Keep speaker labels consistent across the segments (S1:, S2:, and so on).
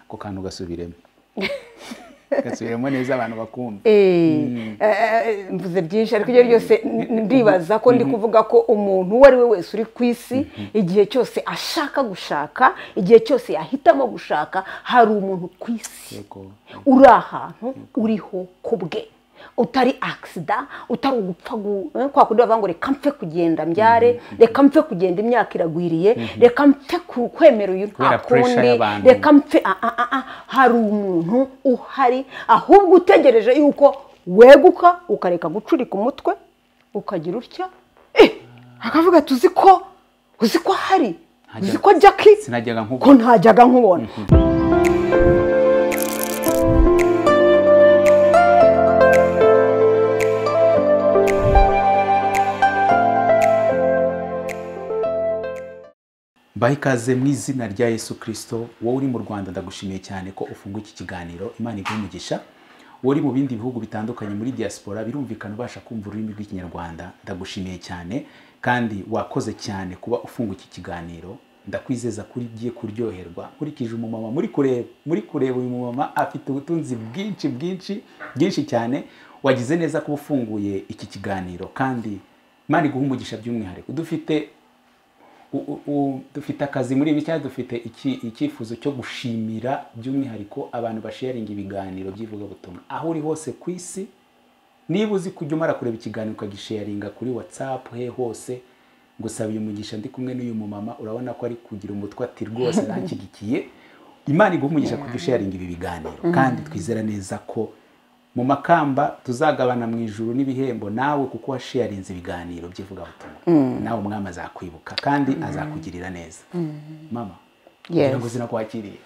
S1: ko kantu gasubiremo gasubiremo neza abantu bakumva
S2: mvuze byinshi ariko ibyo byose ndibaza ko ndi kuvuga ko umuntu uwo ari we wese uri ku isi igihe cyose ashaka gushaka igihe cyose yahitamo gushaka hari umuntu ku isi uri ahantu uriho ku bwe utari accident utari ugupfa kwa kundi bavuga ngo reka mpfe kugenda mbyare reka mpfe kugenda imyaka iragwiriye reka mpfe kwemera uyu nta kundi reka mpfe hari umuntu uhari ahubwo utegereje yuko weguka ukareka gucurika umutwe ukagira utya akavuga tuzi ko hari uzi ko Jackie ko ntajyaga nkubona
S1: Bahikaze mu izina rya Yesu Kristo wowe uri mu Rwanda ndagushimiye cyane ko ufunguye iki kiganiro Imana iguhe umugisha wowe uri mu bindi bihugu bitandukanye muri diaspora birumvikana ubasha kumva ururimi rw'ikinyarwanda ndagushimiye cyane kandi wakoze cyane kuba ufunguye iki kiganiro ndakwizeza kuri giye kuryoherwa nkurikije umumama muri kureba uyu mumama afite ubutunzi bwinshi cyane wagize neza kuba ufunguye iki kiganiro kandi Imana iguhe umugisha by'umwihariko dufite akazi muri ibi cyangwa dufite icyifuzo cyo gushimira by'umwihariko abantu basharinga ibiganiro by'ivugabutumwa aho uri hose ku isi niba uzi kujya umara kureba ikiganiro ukagisharinga kuri WhatsApp hose ngusabiye umugisha ndi kumwe n'uyu mumama urabona ko ari kugira umutwe ati rwose ntakigikiye Imana iguhe umugisha kudusharinga ibi biganiro kandi twizera neza ko mu makamba tuzagabana mu ijuru n'ibihembo nawe kuko washarinze ibiganiro by'ivugabutumwa nawe umwami azakwibuka kandi azakugirira neza mama ngira ngo zinakwakiriye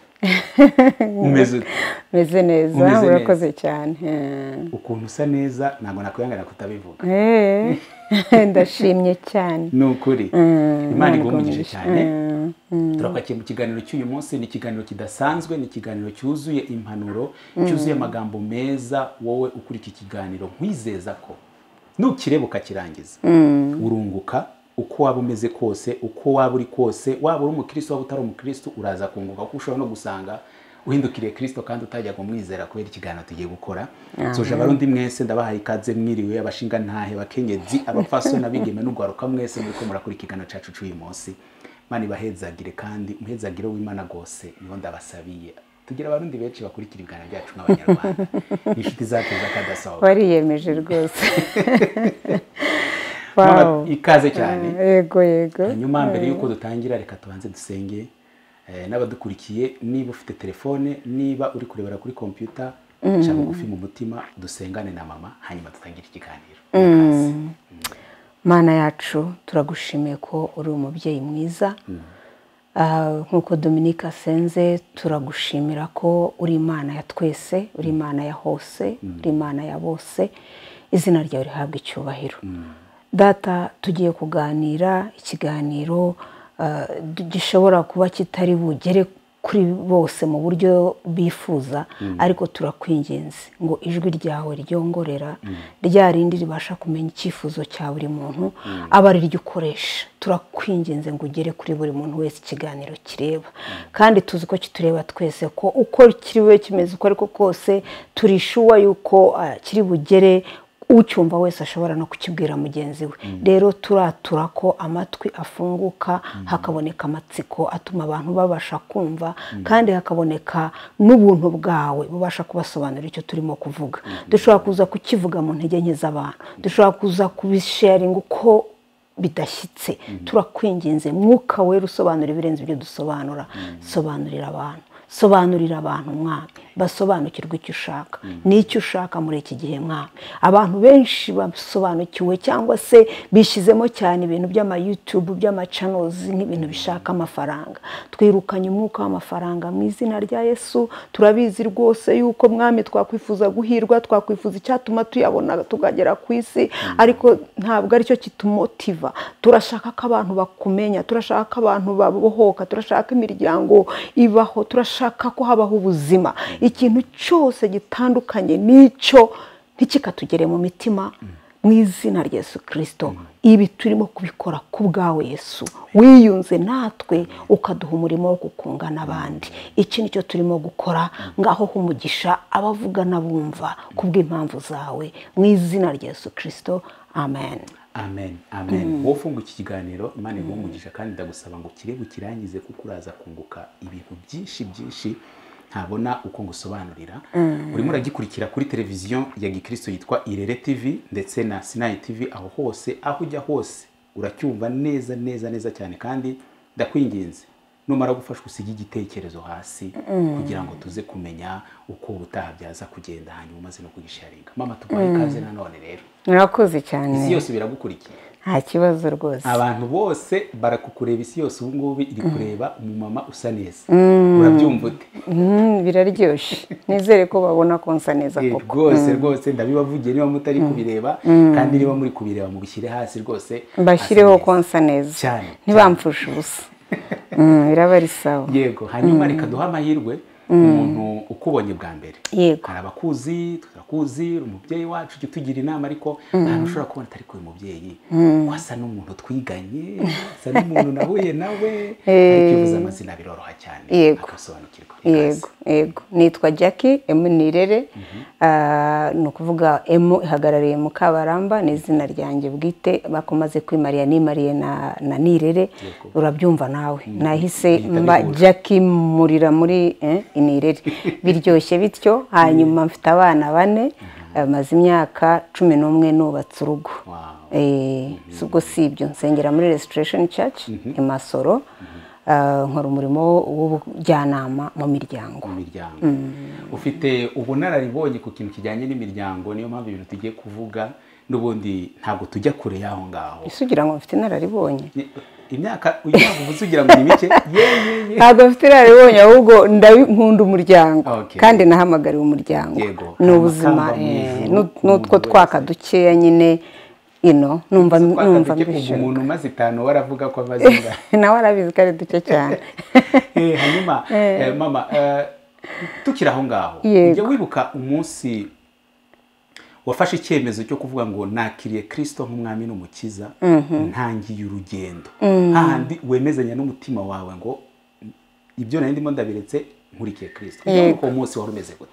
S2: umeze neza urakoze cyane
S1: ukuntu usa neza ntabwo nakwihangana kutabivuga
S2: ndashimye cyane
S1: ni ukuri Imana iguhe umugisha cyane turakwakiye mu kiganiro cy'uyu munsi ni ikiganiro kidasanzwe ni ikiganiro cyuzuye impanuro cyuzuye amagambo meza wowe ukuri iki kiganiro nkwizeza ko nukireba ukakirangiza urunguka uko waba umeze kose uko waba uri kose waba uri umukristo waba utari umukristo uraza kunguka kuko ushobora no gusanga uhindukiriye Kristo kandi utajya kumwizera kubera ikiganiro tugiye gukora soje abarundi mwese ndabahaye ikaze mwiriwe abashinga ntahe bakenyezi abafaso nabigeme n'ugwaruka mwese muri ko murakora ikiganiro cyacu cy'uyu munsi Imana ibahezagire kandi umuhezagire w'Imana gose niho ndabasabiye tugira abarundi benshi bakurikira ibiganiro byacu nk'abanyarwanda inshuti zacu zakadasohoka
S2: wariyemeje rwose
S1: Mama ikaze cyane
S2: yego
S1: nyuma mbere yuko dutangira reka tubanze dusenge n'abadukurikiye niba ufite telefone niba uri kurebera kuri computer cyangwa gufi mu mutima dusengane na mama hanyuma dutangira ikiganiro
S2: Mana yacu turagushimiye ko uri umubyeyi mwiza nkuko Dominique asenze turagushimira ko uri Imana ya twese uri Imana ya hose uri Imana ya bose izina ryawe rihabwa icyubahiro data tugiye kuganira ikiganiro gishobora kuba kitari bugere kuri bose mu buryo bifuza ariko turakwinginze ngo ijwi ryawe ryongorera ryarindi ribasha kumenya icyifuzo cya buri muntu aba ari ryo ukoresha turakwinginze ngo ugere kuri buri muntu wese ikiganiro kireba kandi tuzi ko kitureba twese ko uko kiriwe kimeze uko ariko kose turishuwa yuko kiri bugere ucyumva wese ashobora no kukibwira mugenzi we rero turatura ko amatwi afunguka hakaboneka amatsiko atuma abantu babasha kumva kandi hakaboneka n'ubuntu bwawe bubasha kubasobanurira icyo turimo kuvuga dushobora kuza kukivuga mu ntege nke z'abantu dushobora kuza kubisharinga uko bidashyitse turakwinginze mwuka wera usobanura ibirenze ibyo dusobanura sobanurira abantu mwami basobanukirwa icyo ushaka n'icyo ushaka muri iki gihe mwami abantu benshi basobanukiwe cyangwa se bishyizemo cyane ibintu by'ama YouTube by'ama channels n'ibintu bishaka amafaranga twirukanye umwuka w'amafaranga mu izina rya Yesu turabizi rwose yuko mwami twakwifuza guhirwa twakwifuza icyatuma tuyabona tugagera ku isi ariko ntabwo ari cyo kitumotiva turashaka ko abantu bakumenya turashaka ko abantu babohoka turashaka imiryango ibaho turashaka ko habaho ubuzima ikintu cyose gitandukanye n'icyo ntikikatugere mu mitima mu izina rya Yesu Kristo ibi turimo kubikora ku bwawe Yesu wiyunze natwe ukaduha umurimo wo gukunga n'abandi iki nicyo turimo gukora ngaho humugisha abavuga nabumva kubw'impamvu zawe mu izina rya Yesu Kristo amen
S1: amen amen wowe ufunga iki kiganiro Imana igumugisha kandi ndagusaba ngo kirebe kirangize kuko uraza kunguka ibintu byinshi ntabona uko ngusobanurira urimo uragikurikira kuri televiziyo ya Gikristo yitwa IRERE TV ndetse na Sinai TV aho hose aho ujya hose uracyumva neza cyane kandi ndakwinginze numara gufashwa usige igitekerezo hasi kugira ngo tuze kumenya uko ubutaha byaza kugenda hanyuma maze no kugisharinga mama tubaye ikaze nanone rero
S2: murakoze cyane
S1: isi yose biragukurikiye
S2: nta kibazo rwose
S1: abantu bose barakukureba isi yose ubu ngubu iri kureba umumama usa neza urabyumva ute
S2: biraryoshye nizere ko babona ko nsa neza koko
S1: rwose ndabibavugiye niba mutari kubireba kandi niba muri kubireba mu bishyire hasi rwose
S2: mbashyireho ko nsa neza ntibamfushe ubusa biraba ari sawa
S1: yego hanyuma reka duha amahirwe umuntu ukubonye bwa mbere
S2: yego
S1: hari abakuzi turakuzi umubyeyi wacu ujye tugira inama ariko ntabwo ushobora kubona atari kuba umubyeyi wasa n'umuntu twiganye asa n'umuntu nahuye nawe ariko uvuze amazina biroroha cyane agasobanukirwa
S2: yego nitwa Jackie Emunirere ni ukuvuga emu ihagarariye mu Kabaramba ni izina ryanjye bwite bakomaze kwimariya nimariye na Nirere urabyumva nawe nahise mba Jackie murira muri Nirere biryoshye bityo hanyuma mfite abana 4 maze imyaka 11 nubatse urugo ubwo si ibyo nsengera muri Restoration Church i Masoro nkora umurimo w'ubujyanama mu miryango
S1: ufite ubunararibonye ku kintu kijyanye n'imiryango niyo mpamvu ibintu tugiye kuvuga n'ubundi ntabwo tujya kure yaho ngaho
S2: isugira ngo mfite inararibonye
S1: imyaka uvuze ugira ngo ni mike
S2: ntabwo mfite inararibonye ahubwo nkunda umuryango kandi nahamagariye umuryango ni ubuzima n'utwo twaka dukeya nyine numva
S1: mbishaka umuntu umaze 5 waravuga ko abazinga
S2: nawe arabizi ko ari duke cyane
S1: hanyuma mama tukira aho ngaho ujye wibuka umunsi wafashe icyemezo cyo kuvuga ngo nakiriye Kristo nk'umwami n'umukiza ntangiye urugendo hahandi wemezanya n'umutima wawe ngo ibyo nari ndimo ndabiretse nkurikiye Kristo uko umunsi wari umeze gute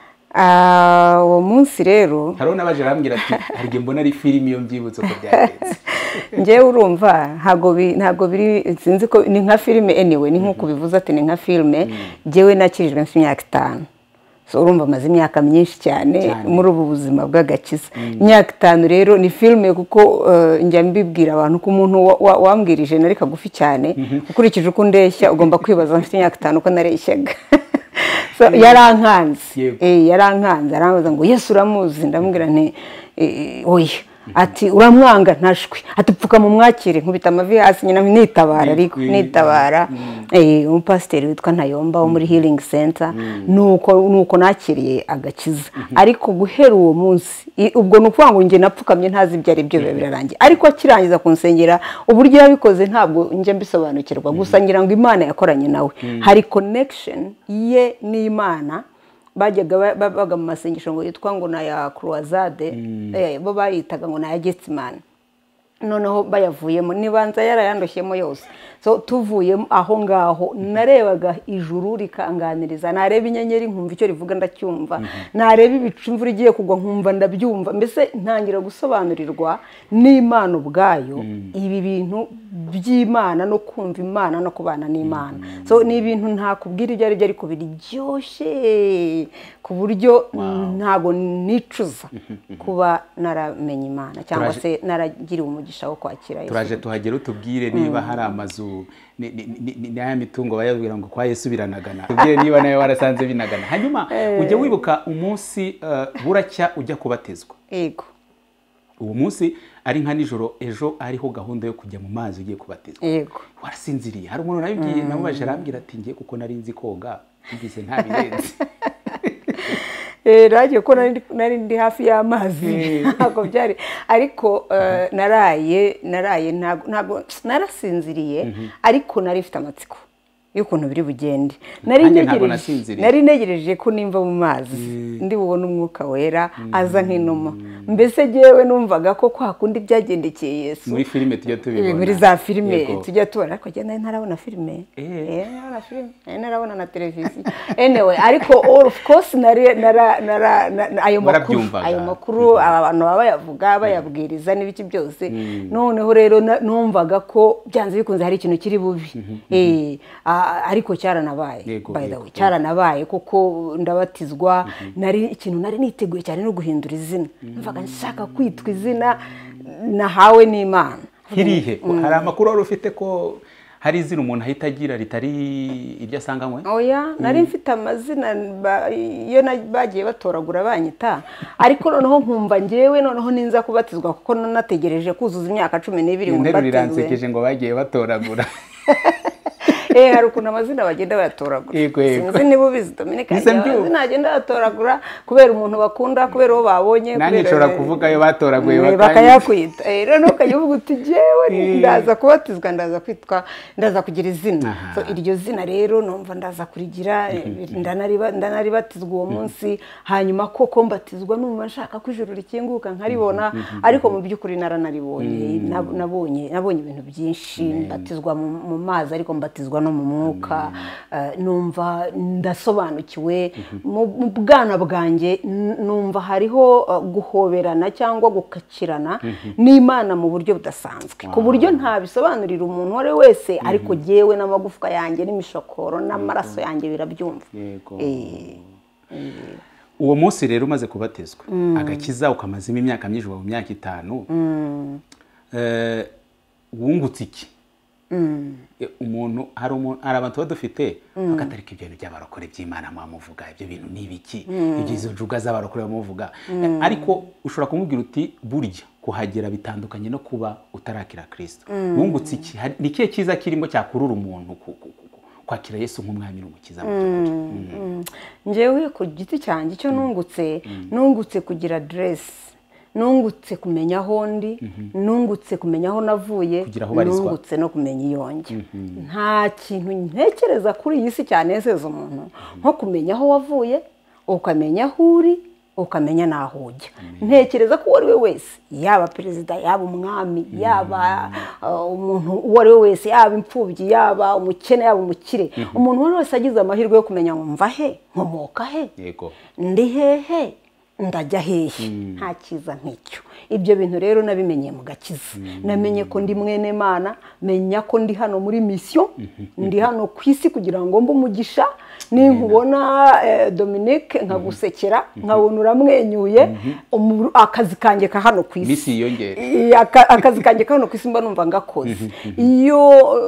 S2: uwo munsi rero
S1: hariho n'abaje arambwira ati harige mbona ari filime iyo mbyibutse ko byagenze
S2: njyewe urumva ntago biri sinzi ko ni nka filime anyway ni nkuko bivuze ati ni nka filime njyewe nakirijwe mfite imyaka 5 so urumva maze imyaka myinshi cyane muri ubu buzima bw'agakiza imyaka 5 rero ni filime kuko njya mbibwira abantu ko umuntu wambwirije nari kagufi cyane ukurikije uko ndeshya ugomba kwibaza mfite imyaka 5 ko nareshyaga yarankanze arambaza ngo Yesu uramuzi ndamubwira nti oya ati uramwanga ntashwe atupfuka mu mwakire nkubita amavi hasi nyina nitabara ariko nitabara umupasiteri witwa Ntayomba wo muri Healing Center nuko nakiriye agakiza ariko guhera uwo munsi ubwo nukuvuga ngo nge napfukamye ntazi ibyo ari byo birarangiye ariko akirangiza kunsengera uburyo yabikoze ntabwo nje mbisobanukirwa gusa ngira ngo Imana yakoranye nawe hari connection ye n'Imana bajyaga babaga mu masengesho ngo yitwa ngo na ya Croisade bo bayitaga ngo na ya Getsemane noneho bayavuyemo nibanza yarayandoshyemo yose so tuvuyemo aho ngaho narebaga ijuru rikanganiriza nareba inyenyeri nkumva icyo rivuga ndacyumva nareba ibicu imvura igiye kugwa nkumva ndabyumva mbese ntangira gusobanurirwa n'Imana ubwayo ibi bintu by'Imana no kumva Imana no kubana n'Imana so ni ibintu ntakubwira ibyo ari byo ariko biryoshye ku buryo ntago nicuza kuba naramenye Imana cyangwa se naragiriwe umugisha wo kwakira Yesu
S1: turaje tuhagera utubwire niba hari amazu n'aya mitungo bayabwira ngo kwa Yesu biranagana tubwire niba nawe warasanze binagana hanyuma ujye wibuka umunsi buracya ujya kubatizwa
S2: yego
S1: uwo munsi ari nka nijoro ejo ariho gahunda yo kujya mu mazi ugiye kubatizwa
S2: yego
S1: warasinziriye hari umuntu nabibwiye namubaje arambwira ati ngiye kuko nari nzi koga ngize nta birenze
S2: raje ko nari ndi hafi y'amazi ntabwo byari ariko naraye ntago narasinziriye ariko nari mfite amatsiko y'ukuntu biri bugende nari negereje ko nimva mu mazi ndi bubone umwuka wera aza nk'inuma mbese jewe numvaga ko kwa kundi byagendekeye Yesu
S1: muri filime tujya tubibona
S2: muri za filime tujya tubona ariko je ntarabona filime narabona filime narabona na televiziyo anyway ariko all of course nari ayo makuru abantu bayavuga bayabwiriza n'ibiki byose noneho rero numvaga ko byanze bikunze hari ikintu kiri bubi ariko cyaranabaye by the way cyaranabaye kuko ndabatizwa ikintu nari niteguye cyane no guhindura izina mvaga nshaka kwitwa izina nahawe n'Imana
S1: hirihe hari amakuru wari ufite ko hari izina umuntu ahita agira ritari iryo asanganywe
S2: oya nari mfite amazina iyo bagiye batoragura banyita ariko noneho nkumva ngewe noneho ninza kubatizwa kuko nategereje kuzuza imyaka 12 ngo
S1: mbatizwe riransekeje ngo bagiye batoragura
S2: hari ukuntu amazina bagenda bayatoragura sinzi niba ubizi Dominika amazina agenda bayatoragura kubera umuntu bakunda kubera uwo babonye
S1: nanjye nshobora kuvuga ayo batoraguye
S2: bakayakwita rero ukayivuga uti jewe ndaza kubatizwa ndaza kugira izina iryo zina rero numva ndaza kurigira ndanaribatizwa uwo munsi hanyuma koko mbatizwa numva nshaka ko ijuru rikinguka nkaribona ariko mu by'ukuri naranaribonye nabonye ibintu byinshi mbatizwa mu mazi ariko mbatizwa no mu mwuka numva ndasobanukiwe mu bwana bwanjye numva hariho guhoberana cyangwa gukakirana n'Imana mu buryo budasanzwe ku buryo ntabisobanurira umuntu wari wese ariko jewe n'amagufwa yanjye n'imishokoro n'amaraso yanjye birabyumva
S1: uwo munsi rero umaze kubatizwa agakiza ukamazima imyaka myinshi mu myaka 5 wungutse iki umuntu hari abantu badufite bakatarika ibyo bintu by'abarokore by'Imana mwamuvuga ibyo bintu nibiki igizo njuga z'abarokore bamuvuga ariko ushobora kumubwira uti burya kuhagera bitandukanye no kuba utarakira Kristo wungutse iki ni kiye kiza kirimo cyakurura umuntu kwakira Yesu nk'umwami n'umukiza mu by'ukuri
S2: njewe ku giti cyanjye cyo nungutse kugira dress nungutse kumenya aho ndi nungutse kumenya aho navuye nungutse no kumenya iyonge nta kintu ntekereza kuri iyi si cyane nzeza umuntu nko kumenya aho wavuye ukamenya aho uri ukamenya naho ujya ntekereza ko wari we wese yaba perezida yaba umwami yaba umuntu uwo ari we wese yaba impfubyi yaba umukene yaba umukire umuntu wari wese agize amahirwe yo kumenya ngo mva he nkomoka he ndi hehe ndajya hehe nta kiza nk'icyo ibyo bintu rero nabimenye mu gakiza namenye ko ndi mwene Mana menya ko ndi hano muri mission ndi hano ku isi kugira ngo mbe umugisha ninkubona Dominique nkagusekera nkabona uramwenyuye akazi kanjye ka hano ku isi akazi kanjye ka hano ku isi mba numva ngakoze iyo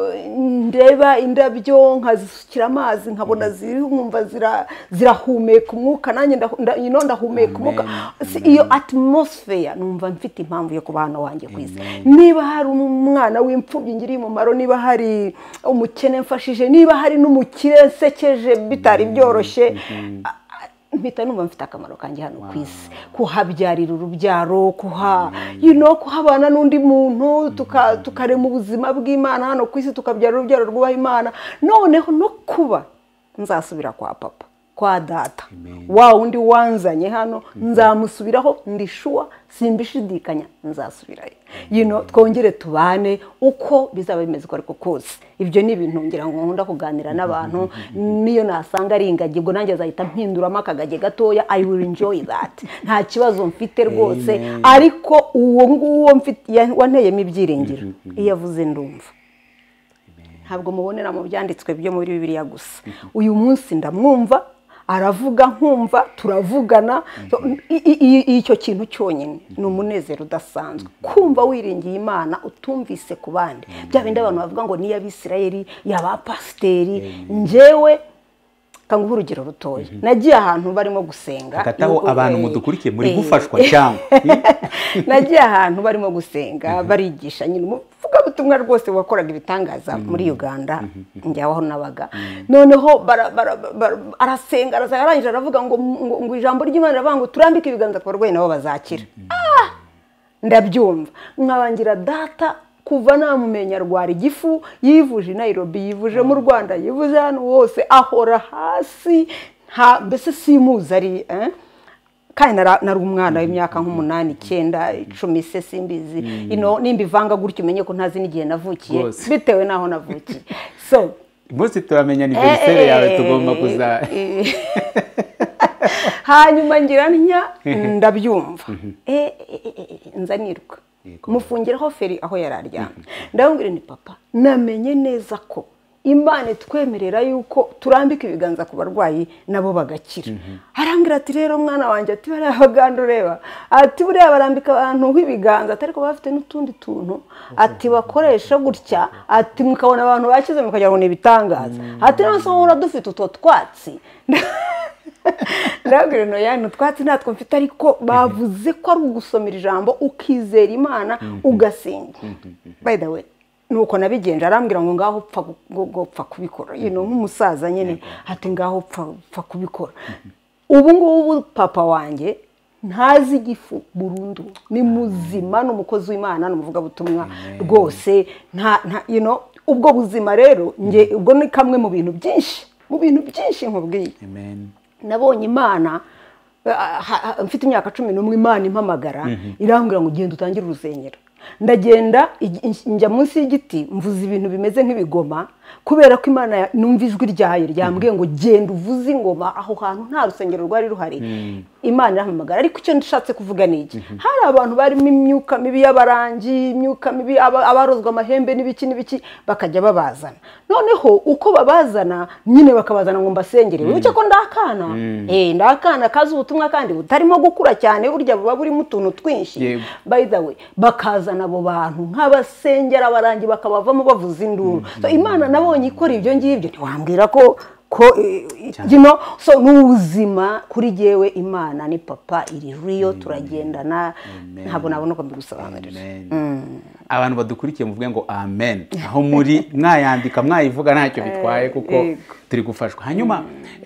S2: ndeba indabyo nkazisukira amazi nkabona zirumva zirahumeka umwuka nanjye ndahumeka umwuka iyo atmosphere numva mfite impamvu yo kuba hano wanjye ku isi niba hari umwana w'imfubyi ngiriye umumaro niba hari umukene mfashije niba hari n'umukire nsekeje bitari byoroshye mpita numva mfite akamaro kanjye hano ku isi kuhabyarira urubyaro kuhabana n'undi muntu tukarema ubuzima bw'Imana hano ku isi tukabyara urubyaro rwubaha Imana noneho no kuba nzasubira kwa papa kwa data wa undi wanzanye hano nzamusubiraho ndishuwa simbishidikanya nzasubirayo twongere tubane uko bizaba bimeze ariko kose ibyo ni ibintu ngira ngo nkunda kuganira n'abantu niyo nasanga ari ingagi ubwo nanjye azahita mpinduramo akagage gatoya I will enjoy that nta kibazo mfite rwose ariko uwo nguwo mfite wanteyemo ibyiringiro iyo avuze ndumva ntabwo mubonera mu byanditswe byo muri Bibiliya gusa uyu munsi ndamwumva aravuga nkumva turavugana icyo kintu cyonyine ni umunezero udasanzwe kumva wiringiye Imana utumvise ku bandi bya bindi abantu bavuga ngo ni y'Abisirayeli y'abapasiteri njyewe kanguha urugero rutoya nagiye ahantu barimo gusenga
S1: akataho abantu mudukurikiye muri gufashwa cyangwa
S2: nagiye ahantu barimo gusenga barigisha nyine umuvuga butumwa rwose wakoraga ibitangaza muri Uganda njyaho nabaga noneho arasenga arangije aravuga ngo ijambo ry'Imana riravuga ngo turambike ibiganza ku barwayi nabo bazakira ndabyumva nkabangira data kuva namumenya arwara igifu, yivuje i Nairobi, yivuje mu Rwanda, yivuje hano hose, ahora hasi, mbese simuzi ari kandi nari umwana w'imyaka nk'umunani, 9, 10 se simbizi, nimba ivanga gutyo umenye ko ntazi n'igihe navukiye bitewe n'aho navukiye. So
S1: bose turamenya anniversaire yawe tugomba kuza.
S2: Hanyuma ngira ntya ndabyumva, nzanirwa mufungiraho feri aho yararyamye, ndamubwira ni papa, namenye neza ko Imana twemerera yuko turambika ibiganza ku barwayi nabo bagakira. Arambwira ati rero mwana wanjye, ati bari abaganda ureba, ati buriya barambika abantu nk'ibiganza atari ko bafite n'utundi tuntu, ati bakoresha gutya, ati mukabona abantu bakize mukagira ngo ni ibitangaza, ati nose wowe uradufite utwo twatsi. Ndabwira no yani twatsi natwo mfite, ariko bavuze ko ari ugusomera ijambo ukizera Imana ugasenga. By the way, nuko nabigenje, arambwira ngo ngaho upfa kubikora, nk'umusaza nyine, ati ngaho upfa kubikora. Ubu ngubu papa wanjye ntazi igifu burundu, ni muzima, n'umukozi w'Imana, n'umuvuga butumwa rwose, ubwo buzima rero nge ubwo ni kamwe mu bintu byinshi nkubwiye.
S1: Amen.
S2: Nabonye Imana mfite imyaka 11, Imana impamagara irambwira ngo genda utangire urusengero. Ndagenda njya munsi y'igiti, mvuza ibintu bimeze nk'ibigoma, kubera ko Imana numva ijwi ryayo ryambwiye ngo genda uvuze ingoma. Aho hantu nta rusengero rwari ruhari, Imana irahamagara. Ariko icyo ndashatse kuvuga ni iki, hari abantu barimo imyuka mibi y'abarangi, imyuka mibi, abarozwa amahembe n'ibiki bakajya babazana. Noneho uko babazana nyine bakabazana ngo mbasengere, wibuke ko ndakana, ndakana kazi ubutumwa kandi butarimo gukura cyane, burya buba burimo utuntu twinshi. By the way, bakazana abo bantu nk'abasengera abarangi, bakabavamo bavuza induru. So Imana nabonye ikora ibyo ngibyo, ntiwambwira ko so n'ubuzima kuri jewe Imana ni papa, iri real, turagendana, ntabwo nabona ko mbigusobanurira.
S1: Abantu badukurikiye muvuge ngo amen, aho muri mwayandika mwayivuga ntacyo bitwaye kuko turi gufashwa. Hanyuma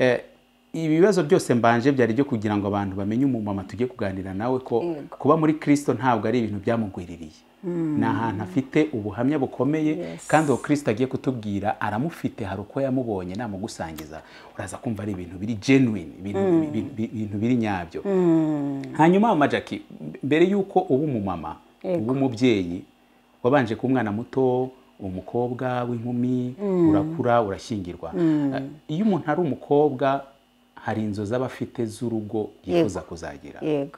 S1: ibibazo byose mbanje byari byo kugira ngo abantu bamenye umumama tugiye kuganira nawe ko kuba muri Kristo ntabwo ari ibintu byamugwiririye. Ni ahantu afite ubuhamya bukomeye, kandi uwo Kristo agiye kutubwira aramufite, hari uko yamubonye namugusangiza, uraza kumva ari ibintu biri genuine, ibintu biri nyabyo. Hanyuma Mama Jackie, mbere yuko uba umumama, uba umubyeyi, wabanje ku mwana muto, umukobwa w'inkumi, urakura, urashyingirwa. Iyo umuntu ari umukobwa, hari inzozi aba afite z'urugo yifuza kuzagira.
S2: Yego.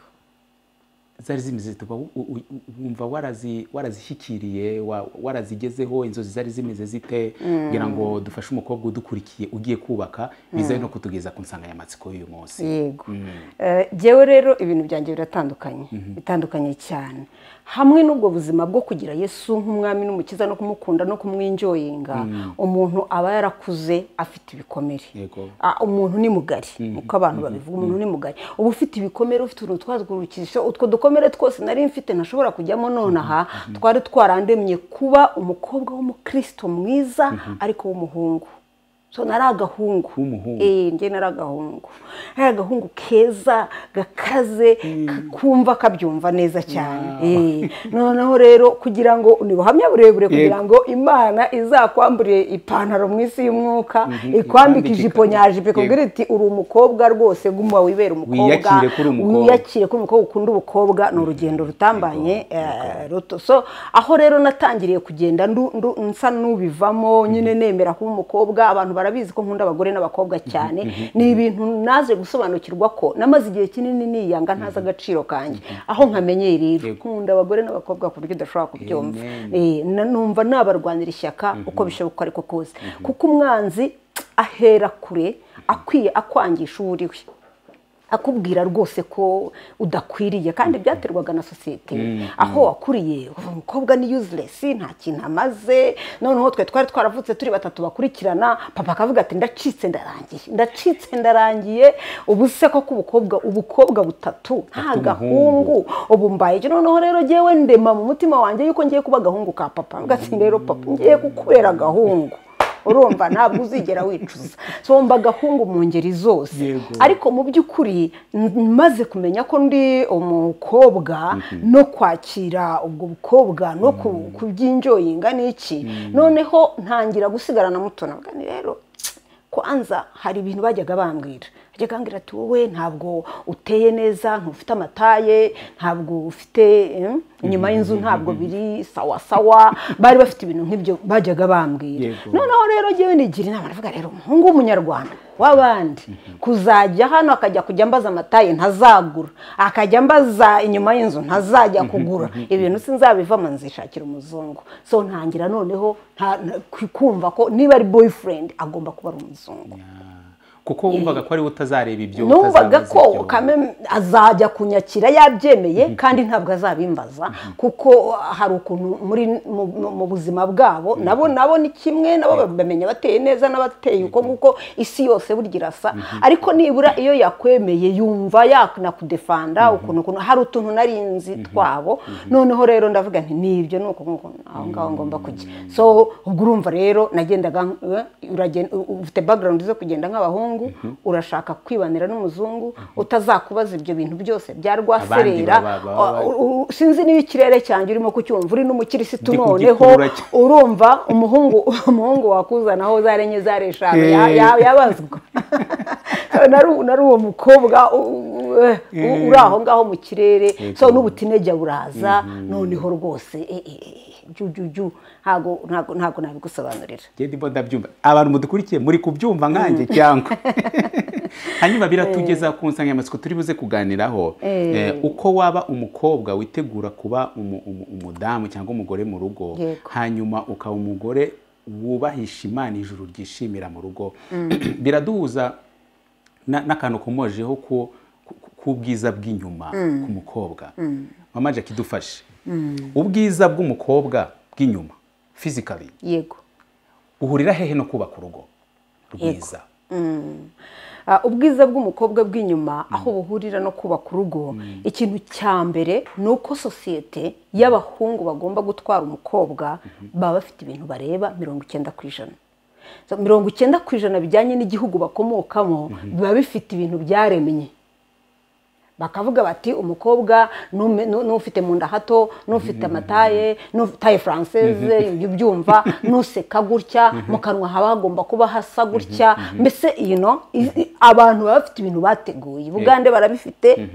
S1: Zari zimeze tuba wumva warazishyikiriye, warazigezeho, inzozi zari zimeze zite, kugira ngo dufashe umukobwa udukurikiye ugiye kubaka, bizaye no kutugeza ku nsanganyamatsiko y'uyu munsi.
S2: Yego. Jewe rero ibintu byanjye bitandukanye cyane. Hamwe n'ubwo buzima bwo kugira Yesu nk'umwami n'umukiza no kumukunda no kumwinjoyinga, umuntu aba yarakuze afite ibikomere. Umuntu ni mugari, uko abantu babivuga, umuntu ni mugari. Uba ufite ibikomere, ufite uruntu twazgurukisha, utwo dukomere twose nari mfite ntashobora kujyamo nonaha, twari twarandemye kuba umukobwa w'umukristo mwiza ariko w'umuhungu. So naragahungu, nge naragahungu. Agahungu keza, gakaze, kumva kabyumva neza cyane. Noneho rero kugira ngo nibuhamya burebure, kugira ngo Imana izakwambure ipantaro mu isi y'umwuka, ikwambika ijipo nyajipo, kugira iti uri umukobwa rwose, guma wibera umukobwa, wiyakire kuri umukobwa, ukunda ubukobwa, ni urugendo rutambanye ruto. So aho rero natangiriye kugenda nsa n'ubivamo, nyine nemera kuba umukobwa. Abantu barabizi ko nkunda abagore n'abakobwa cyane, ni ibintu naze gusobanukirwa ko namaze igihe kinini niyanga, ntaza agaciro kanjye, aho nkamenye rero nkunda abagore n'abakobwa ku buryo udashobora kubyumva. Numva nabarwanira ishyaka uko bishoboka ariko kose, kuko umwanzi ahera kure akwiye akwangisha uriwe, akubwira rwose ko udakwiriye, kandi byaterwaga na sosiyete aho wakuriye. Umukobwa ni useless, nta kintu amaze. Noneho twari twaravutse turi batatu bakurikirana, papa akavuga ati ndacitse ndarangiye, ubu se ko ubukobwa butatu nta gahungu, ubu mbaye. Noneho rero jewe ndema mu mutima wanjye yuko ngiye kuba gahungu ka papa, ngati rero papa ngiye kukubera gahungu. urumva ntabwo uzigera wicuza so mba agahungu mu ngeri zose ariko mu by'ukuri maze kumenya ko ndi umukobwa no kwakira ubwo bukobwa no kubyinjoyinga n'iki noneho ntangira gusigarana muto nabwo ni rero kwanza hari ibintu bajyaga bambwira ajyaga ambwira ati wowe ntabwo uteye neza ntufite amataye ntabwo ufite inyuma y'inzu ntabwo biri sawa sawa bari bafite ibintu nk'ibyo bajyaga bambwira noneho rero ngewe nigira inama ndavuga rero umuhungu w'umunyarwanda w'abandi kuzajya hano akajya kujya mbaza amataye ntazagura akajya mbaza inyuma y'inzu ntazajya kugura ibintu sinzabivamo nzishakira umuzungu so ntangira noneho kumva ko niba ari boyfriend agomba kuba ari umuzungu
S1: kuko wumvaga ko ari utazareba ibyo
S2: numvaga ko azajya kunyakira yabyemeye kandi ntabwo azabimbaza kuko hari ukuntu mu buzima bwabo nabo ni kimwe nabo bamenya bateye neza n'abateye uko nguko isi yose burya irasa ariko nibura iyo yakwemeye yumva yakudefanda ukuntu hari utuntu narinzi twabo noneho rero ndavuga nti nibyo nuko nguko aho ngaho ngomba kujya so ubwo urumva rero nagendaga ufite background zo kugenda nk'abahungu urashaka kwibanira n'umuzungu utazakubaza ibyo bintu byose bya rwaserera sinzi niba ikirere cyanjye urimo kucyumva uri n'umukirisitu noneho urumva umuhungu wakuzanaho zarenye zareshanu yabazwa nari uwo mukobwa uri aho ngaho mu kirere so n'ubutinejya buraza noneho rwose jujuju ntago nabigusobanurira
S1: gende ndabyumva abantu mudukurikiye muri kubyumva nkanjye cyangwa hanyuma biratugeza ku nsanganyamatsiko turi buze kuganiraho uko waba umukobwa witegura kuba umudamu cyangwa umugore mu rugo hanyuma ukaba umugore wubahisha Imana ijuru ryishimira mu rugo biraduhuza n'akantu komojeho k'ubwiza bw'inyuma ku mukobwa mama Jack idufashe ubwiza bw'umukobwa bw'inyuma physically
S2: yego
S1: uhurira hehe no kubaka urugo rwiza
S2: ubwiza bw'umukobwa bw'inyuma aho buhurira no kubaka urugo ikintu cya mbere ni uko sosiyete y'abahungu bagomba gutwara umukobwa baba bafite ibintu bareba 90%. 90% bijyanye n'igihugu bakomokamo biba bifite ibintu byaremye bakavuga bati umukobwa n'ufite mu nda hato n'ufite amataye n'utaye française byumva n'useka gutya mu kanwa haba hagomba kuba hasa gutya mbese abantu bafite ibintu bateguye Bugande barabifite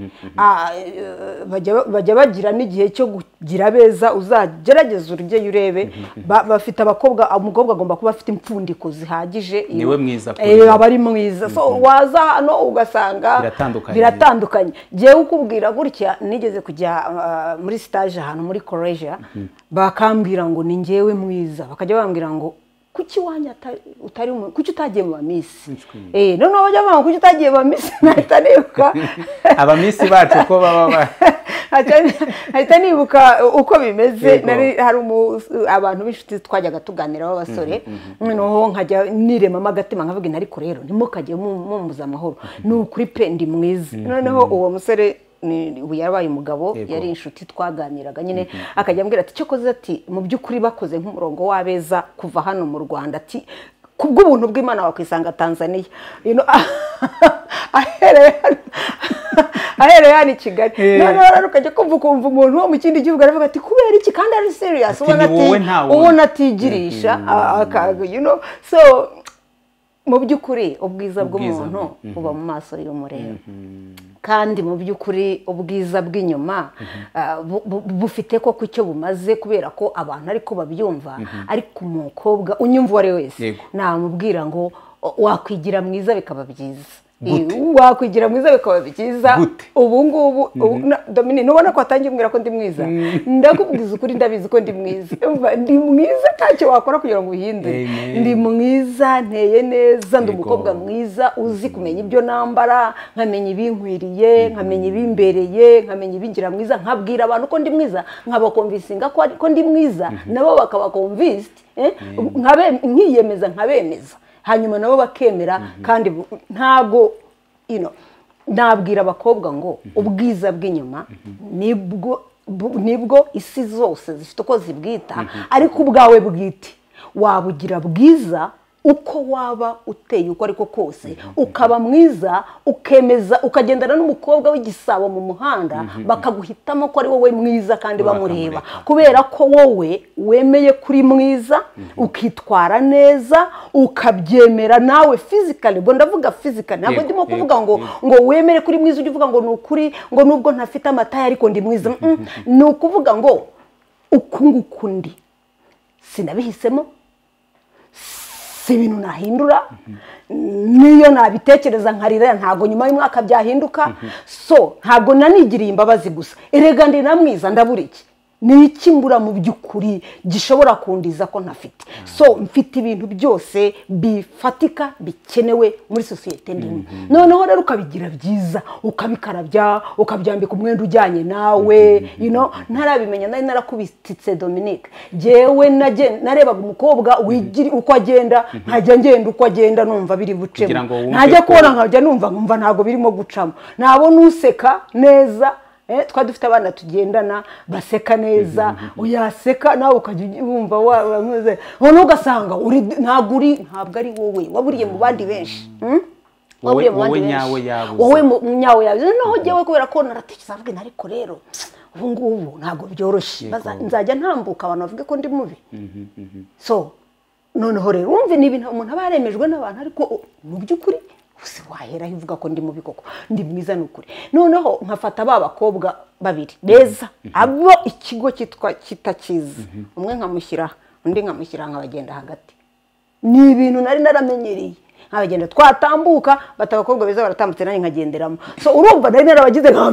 S2: bajya bagira n'igihe cyo kugira beza uzagerageza urye urebe bafite umukobwa agomba kuba afite impfundiko zihagije
S1: niwe mwiza
S2: aba ari mwiza so waza hano ugasanga biratandukanye jewe ukubwira gutya nigeze kujya muri stage ahantu muri college bakambwira ngo ni ngewe mwiza bakajya bambwira ngo kuki wanya utari kuki utagiye mu bamisi none bajya bambwira kuki utagiye mu bamisi nahita nibuka
S1: abamisi bacu ko baba
S2: hahita nibuka uko bimeze hari abantu b'inshuti twajyaga tuganiraho abasore noneho nkajya niremamo agatima nkavuga ariko rero ntimukajye mumuza amahoro ni ukuri pe ndi mwiza noneho uwo musore ubu yarabaye umugabo yari inshuti twaganiraga nyine akajya ambwira ati cyokoze ati mu by'ukuri bakoze nk'umurongo w'abeza kuva hano mu Rwanda ati kubw'ubuntu bw'Imana wakwisanga Tanzania ahereye hano i Kigali noneho ukajya kumva umuntu wo mu kindi gihugu aravuga ati kubera iki kandi ari serious ubona atigirisha so mu by'ukuri ubwiza bw'umuntu buba mu maso y'umureba kandi mu by'ukuri ubwiza bw'inyuma bufite ko icyo bumaze kubera ko abantu ariko babyumva ariko umukobwa unyumva uwo ari wese namubwira ngo wakwigira mwiza bikaba byiza wakwigira mwiza bikaba byiza ubu ngubu Dominique nubona ko atangiye umbwira ko ndi mwiza ndakubwiza ukuri ndabizi ko ndi mwiza ndi mwiza ntacyo wakora kugira ngo uhindure ndi mwiza nteye neza ndi umukobwa mwiza uzi kumenya ibyo nambara nkamenya ibinkwiriye nkamenya ibimbereye nkamenya ibingira mwiza nkabwira abantu ko ndi mwiza nkabakonvisinga ko ndi mwiza nabo bakabakonvinsed nkiyemeza nkabemeza hanyuma nabo bakemera kandi ntago nabwira abakobwa ngo ubwiza bw'inyuma nibwo isi zose zifite uko zibwita ariko ubwawe bwite wabugira bwiza uko waba uteye uko ariko kose ukaba mwiza ukemeza ukagendana n'umukobwa w'igisabo mu muhanda bakaguhitamo ko ari wowe mwiza kandi bamureba kubera ko wowe wemeye kuri mwiza ukitwara neza ukabyemera nawe physically ngo ndavuga physically ntabwo ndimo kuvuga ngo wemere kuri mwiza ujye uvuga ngo ni ukuri ngo nubwo ntafite amataye ariko ndi mwiza ni ukuvuga ngo ukungukundi sinabihisemo si ibintu nahindura niyo nabitekereza nkarira ntago nyuma y'umwaka byahinduka so ntago nanigiriye imbabazi gusa erega ndi na mwiza ndabura iki ni iki mbura mu by'ukuri gishobora kundiza ko ntafite so mfite ibintu byose bifatika bikenewe muri sosiyete ndimo noneho rero ukabigira byiza ukabikarabya ukabyambika umwenda ujyanye nawe ntarabimenya nari narakubititse Dominique jewe narebaga umukobwa wigiri uko agenda nkajya ngenda uko agenda numva biri bucemo ntajya kubona nkajya numva ntago birimo gucamo nabona useka neza twa dufite abana tugendana baseka neza uyaseka nawe ukajya wumva wameze none ugasanga ntabwo ari wowe waburiye mu bandi benshi
S1: wowe nyawe yabuze
S2: wowe nyawe yabuze noneho jewe kubera ko naratekereza avuga ariko rero ubu ngubu ntabwo byoroshye nzajya ntambuka abantu bavuge ko ndi mubi so noneho rero wumve ni ibintu umuntu aba yaremejwe n'abantu ariko mu by'ukuri usi wahera ivuga ko ndi mubi koko ndi mwiza n'ukuri noneho nkafata bakobwa babiri beza abo ikigo cyitwa kitakiza umwe nkamushyira undi nkamushyira nkabagenda hagati ni ibintu nari naramenyereye nkabagenda twatambuka batabakobwa beza baratambutse nani nkagenderamo so urumva nari narabagize nka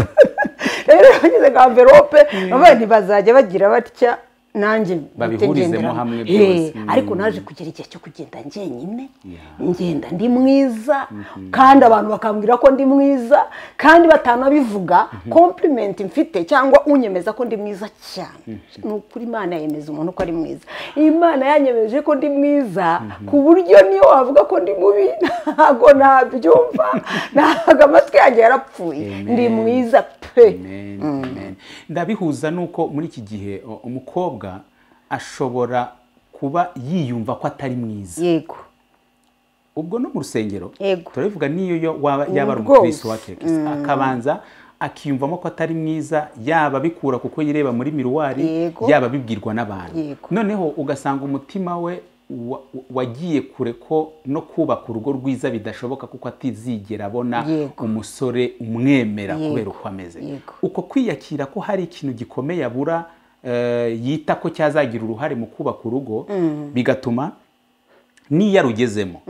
S2: envelope abandi bazajya bagira batya nanjye
S1: babihurizemo hamwe byose
S2: ariko naje kugera igihe cyo kugenda njyenyine ngenda ndi mwiza kandi abantu bakambwira ko ndi mwiza kandi batanabivuga compliment mfite cyangwa unyemeza ko ndi mwiza cyane n'ukuri Imana yemeza umuntu ko ari mwiza Imana yanyemeje ko ndi mwiza ku buryo niyo wavuga ko ndi mubi ntago nabyumva ntago amatwi yanjye yarapfuye ndi mwiza pe
S1: ndabihuza nuko muri iki gihe umukobwa ashobora kuba yiyumva ko atari mwiza
S2: yego
S1: ubwo no mu rusengero turabivuga niyo yaba ari umukristo wake akabanza akiyumvamo ko atari mwiza yaba bikura kuko yireba muri miruwari yaba bibwirwa n'abantu noneho ugasanga umutima we wagiye kure ko no kubaka urugo rwiza bidashoboka kuko atizigera abona umusore umwemera kubera uko ameze uko kwiyakira ko hari ikintu gikomeye abura yita ko cyazagira uruhare mu kubaka urugo bigatuma niyo arugezemo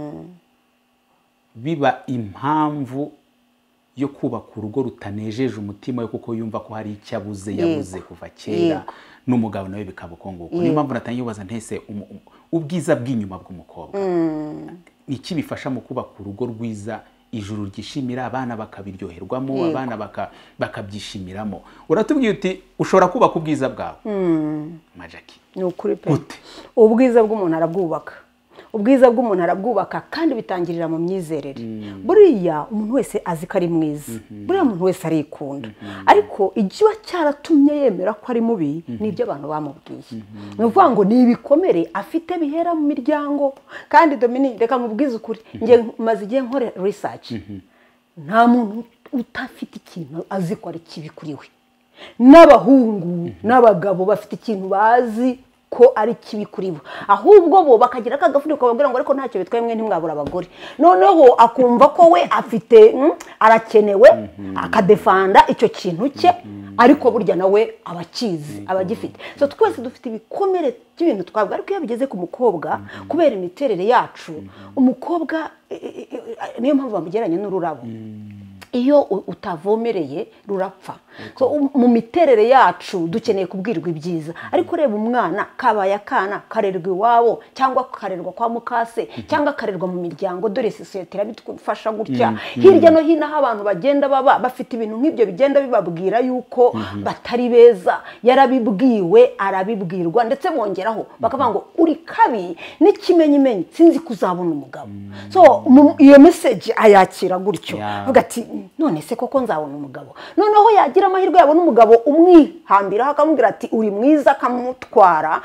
S1: biba impamvu yo kubaka urugo rutanejeje umutima we kuko yumva ko hari icyo abuze yabuze kuva kera n'umugabo nawe bikaba uko nguko niyo mpamvu natangiye kubaza ntese ubwiza bw'inyuma bw'umukobwa ni iki bifasha mu kubaka urugo rwiza ijuru ryishimira abana bakabiryoherwamo abana bakabyishimiramo uratubwiye uti ushobora kubaka ubwiza bwawe majaki
S2: ni ukuri pe ubwiza bw'umuntu arabwubaka ubwiza bw'umuntu arabwubaka kandi bitangirira mu myizerere buriya umuntu wese azi ko ari mwiza buriya umuntu wese arikunda ariko igihe cyaratumye yemera ko ari mubi nibyo abantu bamubwiye ni ukuvuga ngo ni ibikomere afite bihera mu miryango kandi Dominique reka mubwize ukuri nge maze igihe nkore research nta muntu utafite ikintu azi ko ari kibi kuri we n'abahungu n'abagabo bafite ikintu bazi ko ari kibi kuri bo ahubwo bo bakagira akagafuniko babwira ngo ariko ntacyo bitwaye mwe ntimwabura abagore noneho akumva ko we afite arakenewe akadefanda icyo kintu cye ariko burya nawe abakizi abagifite so twese dufite ibikomere by'ibintu twabwa ariko iyo bigeze ku mukobwa kubera imiterere yacu umukobwa niyo mpamvu bamugeranye n'ururabo iyo utavomereye rurapfa so mu miterere yacu dukeneye kubwirwa ibyiza ariko reba umwana kabaye akana karerwa iwabo cyangwa karerwa kwa mukase cyangwa karerwa mu miryango dore sosiyete irabifasha gutya hirya no hino aho abantu bagenda baba bafite ibintu nk'ibyo bigenda bibabwira yuko batari beza yarabibwiwe arabibwirwa ndetse bongeraho bakavuga ngo uri kabi n'ikimenyimenyi sinzi kuzabona umugabo so iyo message ayakira gutyo avuga ati none se koko nzabona umugabo noneho yagira amahirwe yabona umugabo umwihambiraho akamubwira ati uri mwiza akamutwara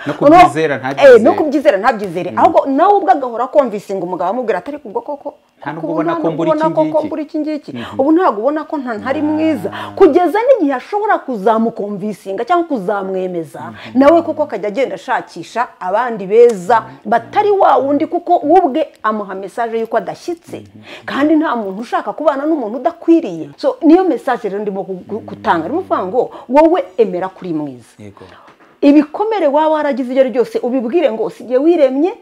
S2: no kubyizera ntabyizere ahubwo nawe ubwo agahora akumvisinga umugabo amubwira atari kubwo koko
S1: ubona ko
S2: mbura iki ngiki ubu ntabwo ubona ko ntari mwiza kugeza n'igihe ashobora kuzamukumvisinga cyangwa kuzamwemeza nawe kuko akajya agenda ashakisha abandi beza batari wa wundi kuko ubwe amuha mesaje y'uko adashyitse kandi nta muntu ushaka kubana n'umuntu udakwiriye so niyo mesaje rero ndimo gutanga ndimo kuvuga ngo wowe emera kuri mwiza ibikomere waba waragize ibyo byose ubibwire ngo sigiye wiremye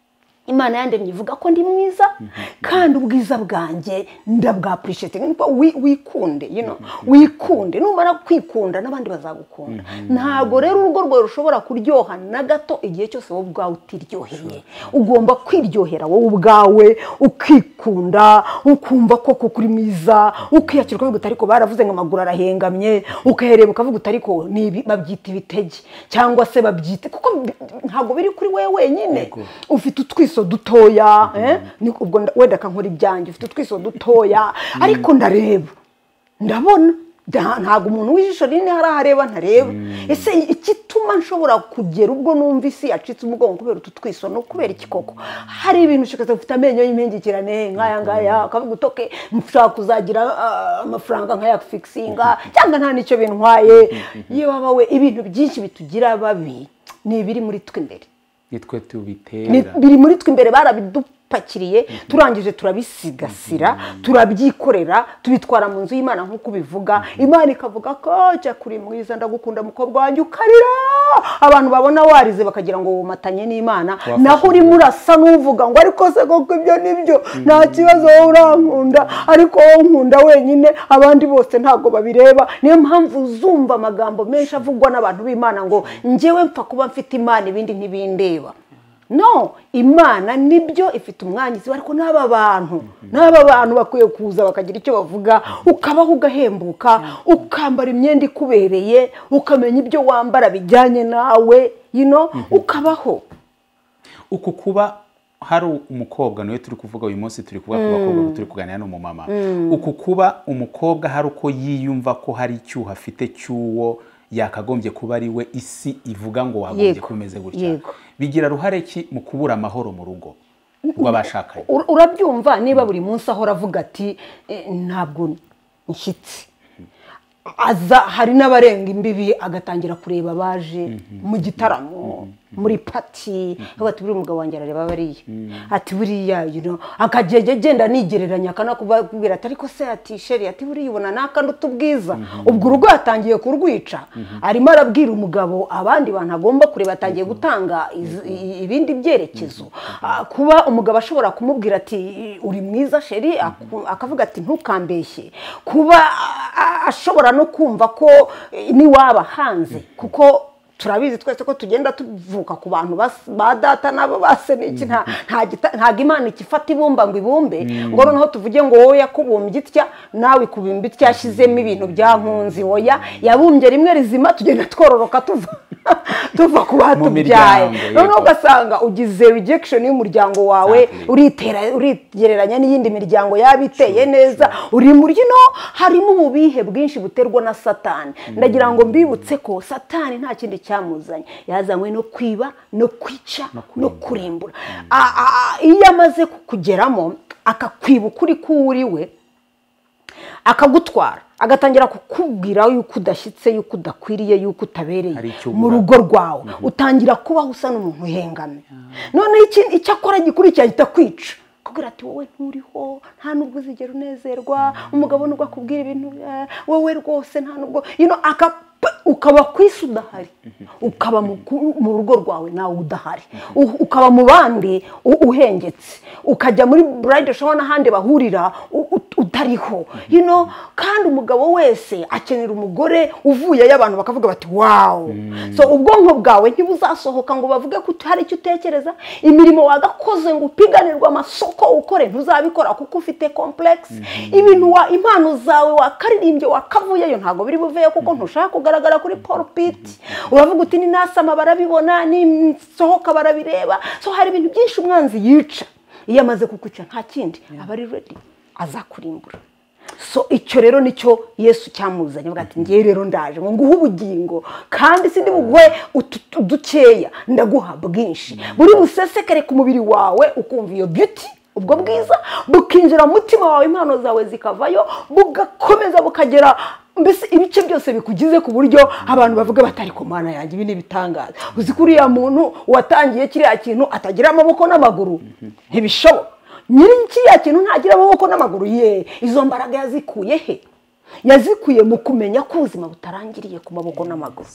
S2: Imana yandemye ivuga ko ndi mwiza kandi ubwiza bwanjye ndabwa appreciate wikunde wikunde numara kwikunda n'abandi bazagukunda ntago rero urugo rwawe rushobora kuryoha na gato igihe cyose wowe ubwawe utiryoheye ugomba kwiryohera wowe ubwawe ukikunda ukumva koko kuri mwiza ukiyakira ukavuga uti ariko baravuze ngo amaguru arahengamye ukahereba ukavuga uti ariko nibi babyita ibitege cyangwa se babyite kuko ntago biri kuri wewe wenyine ufite utwiso dutoya ubwo wenda kankora ibyanjye ufite utwiso dutoya ariko ndareba ndabona ntago umuntu w'ijisho rinini harahareba ntareba ese ikituma nshobora kugera ubwo numva isi yacitse umugongo kubera utu twiso no kubera ikikoko hari ibintu ushaka ufite amenyo y'impengekirane nkaya ngaya akavuga utoke nshaka kuzagira amafaranga nkaya fixinga cyangwa nta nicyo bintwaye yewe abawe ibintu byinshi bitugira babi ni ibiri muri twe imbere
S1: nitwe tubitera
S2: biri muri twe imbere barabidupakiriye turangije turabisigasira turabyikorera tubitwara mu nzu y'Imana nk'uko bivuga Imana ikavuga ko jya kuri mwiza ndagukunda mukobwa wanjye ukarira abantu babona warize bakagira ngo wumatanye n'Imana naho uri murasa n'uvuga ngo ariko se koko ibyo nibyo nta kibazo wowe urankunda ariko wowe nkunda wenyine abandi bose ntago babireba niyo mpamvu uzumva amagambo menshi avugwa n'abantu b'Imana ngo njyewe mpfa kuba mfite Imana ibindi ntibindeba no Imana nibyo ifite umwanya izi ariko n'aba bantu bakwiye kuza bakagira icyo bavuga ukabaho ugahembuka ukambara imyenda ikubereye ukamenya ibyo wambara bijyanye nawe ukabaho
S1: uku kuba hari umukobwa nawe turi kuvuga uyu munsi turi kuvuga ku bakobwa turi kuganira n'umumama uku kuba umukobwa hari uko yiyumva ko hari icyuho afite cy'uwo yakagombye kuba ari we isi ivuga ngo wagombye kumeze gutya bigira ruhare ki mu kubura amahoro mu rugo rw'abashakanye
S2: urabyumva niba buri munsi ahora avuga ati ntabwo nshyitsi hari n'abarenga imbibi agatangira kureba abaje mu gitaramo muri pati bati buri umugabo wanjye arareba bariya ati buriya akagenda nigereranya akanakubwira ati ariko se ati sheri ati buriya ubona n'akanduta ubwiza ubwo urugo yatangiye kurwica arimo arabwira umugabo abandi bantu agomba kureba atangiye gutanga ibindi byerekezo kuba umugabo ashobora kumubwira ati uri mwiza sheri akavuga ati ntukambeshye kuba ashobora no kumva ko niwaba hanze kuko turabizi twese ko tugenda tuvuka ku bantu ba data nabo baseneki ntago Imana ikifata ibumba ngo ibumbe ngo noneho tuvuge ngo wowe yakubumbye itya nawe ikubumba itya yashyizemo ibintu bya nkunzi oya yabumbye rimwe rizima tugenda twororoka tuva ku batubyaye noneho ugasanga ugize rejection y'umuryango wawe urigereranya n'iyindi miryango yabiteye neza uri muri harimo ububihe bwinshi buterwa na Satani ndagira ngo mbibutse ko Satani nta kindi cyamuzanye yazanywe no kwiba no kwica no kurimbura iyo amaze kukugeramo akakwiba ukuri k'uriwe akagutwara agatangira kukubwira yuko udashyitse yuko udakwiriye yuko utabereye mu rugo rwawe utangira kubaho usa n'umuntu uhengamye none icyo akora gikurikira ahita kwica kubwira ati wowe nturiho nta nubwo uzigera unezerwa umugabo nubwo akubwira ibintu wowe rwose nta nubwo ukaba ku isi udahari ukaba mu rugo rwawe nawe udahari ukaba mu bandi uhengetse ukajya muri burayidi showa n'ahandi bahurira utariho kandi umugabo wese akenera umugore uvuyeyo abantu bakavuga bati wawu so ubwonko bwawe ntibuzasohoka ngo bavuge ko hari icyo utekereza imirimo wagakoze ngo upiganirwe amasoko ukore ntuzabikora kuko ufite komplekisi ibintu impano zawe wakaririmbye wakavuyeyo ntabwo biri buveyo kuko ntushaka kugaragara kuri pulpiti uravuga uti ni nasama barabibona ni sohoka barabireba so hari ibintu byinshi umwanzi yica iyo amaze kukwica nta kindi aba ari ready azakurimbura so icyo rero nicyo Yesu cyamuzanye avuga ati ngiye rero ndaje ngo nguhe ubugingo kandi sindi buguhe dukeya ndaguha bwinshi buri busesekare ku mubiri wawe ukumva iyo beauty ubwo bwiza bukinjira mu mutima wawe impano zawe zikavayo bugakomeza bukagera mbese ibice byose bikugize ku buryo abantu bavuga batari ku Mana yanjye ibi nibitangaza uzi kuri ya muntu watangiye kiriya kintu atagira amaboko n'amaguru ntibishoboka nyiri kiriya kintu ntagira amaboko n'amaguru ye izo mbaraga yazikuye he yazikuye mu kumenya ko ubuzima butarangiriye ku maboko n'amaguru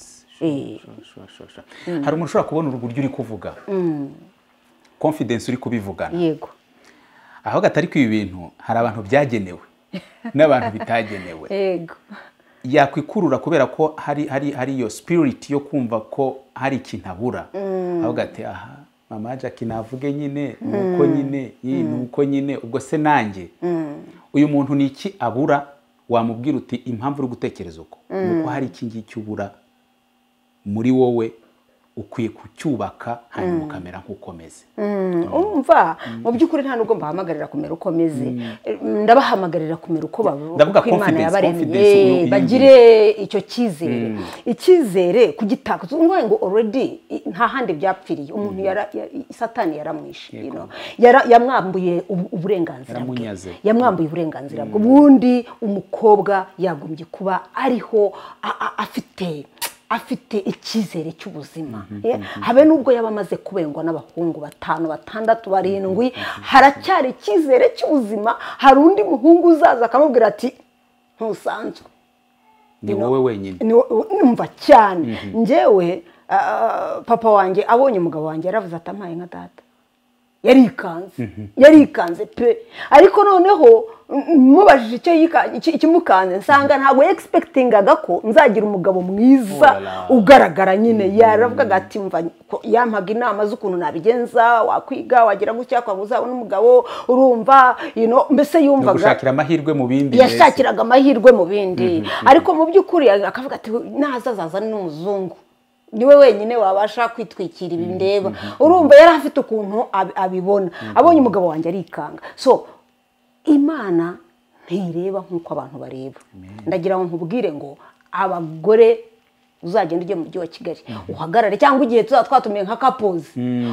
S1: hari umuntu ushobora kubona uburyo uri kuvuga confidence uri kubivugana
S2: yego
S1: aho gatari ku ibintu hari abantu byagenewe n'abantu bitagenewe
S2: yego
S1: yakwikurura kubera ko hari iyo spirit yo kumva ko hari ikintu abura aho gate aha mama Jackie navuge nyine nuko nyine ubwo se nanjye uyu muntu ni iki abura wamubwira uti impamvu uri gutekereza uko nuko hari iki ngiki ubura muri wowe ukwiye kucyubaka hanyuma ukamera nk'ukomeze
S2: umva mu by'ukuri nta nubwo mbahamagarira kumera ukomeze ndabahamagarira kumera uko Imana yabaremye bagire icyo cyizere icyizere kugitakaza ngo already nta handi byapfiriye umuntu satani yaramwishe yamwambuye uburenganzira bwe yamwambuye uburenganzira bwe ubundi umukobwa yagombye kuba ariho afite icyizere cy'ubuzima habe nubwo yaba amaze kubengwa n'abahungu 5 6 7 haracyari icyizere cy'ubuzima hari undi muhungu uzaza akamubwira ati ntusanzwe
S1: ni wowe wenyine
S2: numva cyane njyewe papa wanjye abonye umugabo wanjye yaravuze atamaye nka data yarikanze pe ariko noneho mubajije icyo ikimukanze nsanga ntabwo expectingaga ko nzagira umugabo mwiza ugaragara nyine yaravugaga ati mva yampaga inama z'ukuntu nabigenza wakwiga wagira gutya kwa uzabona umugabo urumva mbese yumvaga
S1: gushakira amahirwe mu bindi
S2: yashakiraga amahirwe mu bindi ariko mu by'ukuri akavuga ati nazazaza n'umuzungu niwe wenyine wabasha kwitwikira ibi ndeba urumva yari afite ukuntu abibona abonye umugabo wanjye arikanga so Imana ntireba nk'uko abantu bareba ndagira ngo nkubwire ngo abagore uzagenda ujye mu mujyi wa Kigali uhagarare cyangwa igihe twatumiye nka couples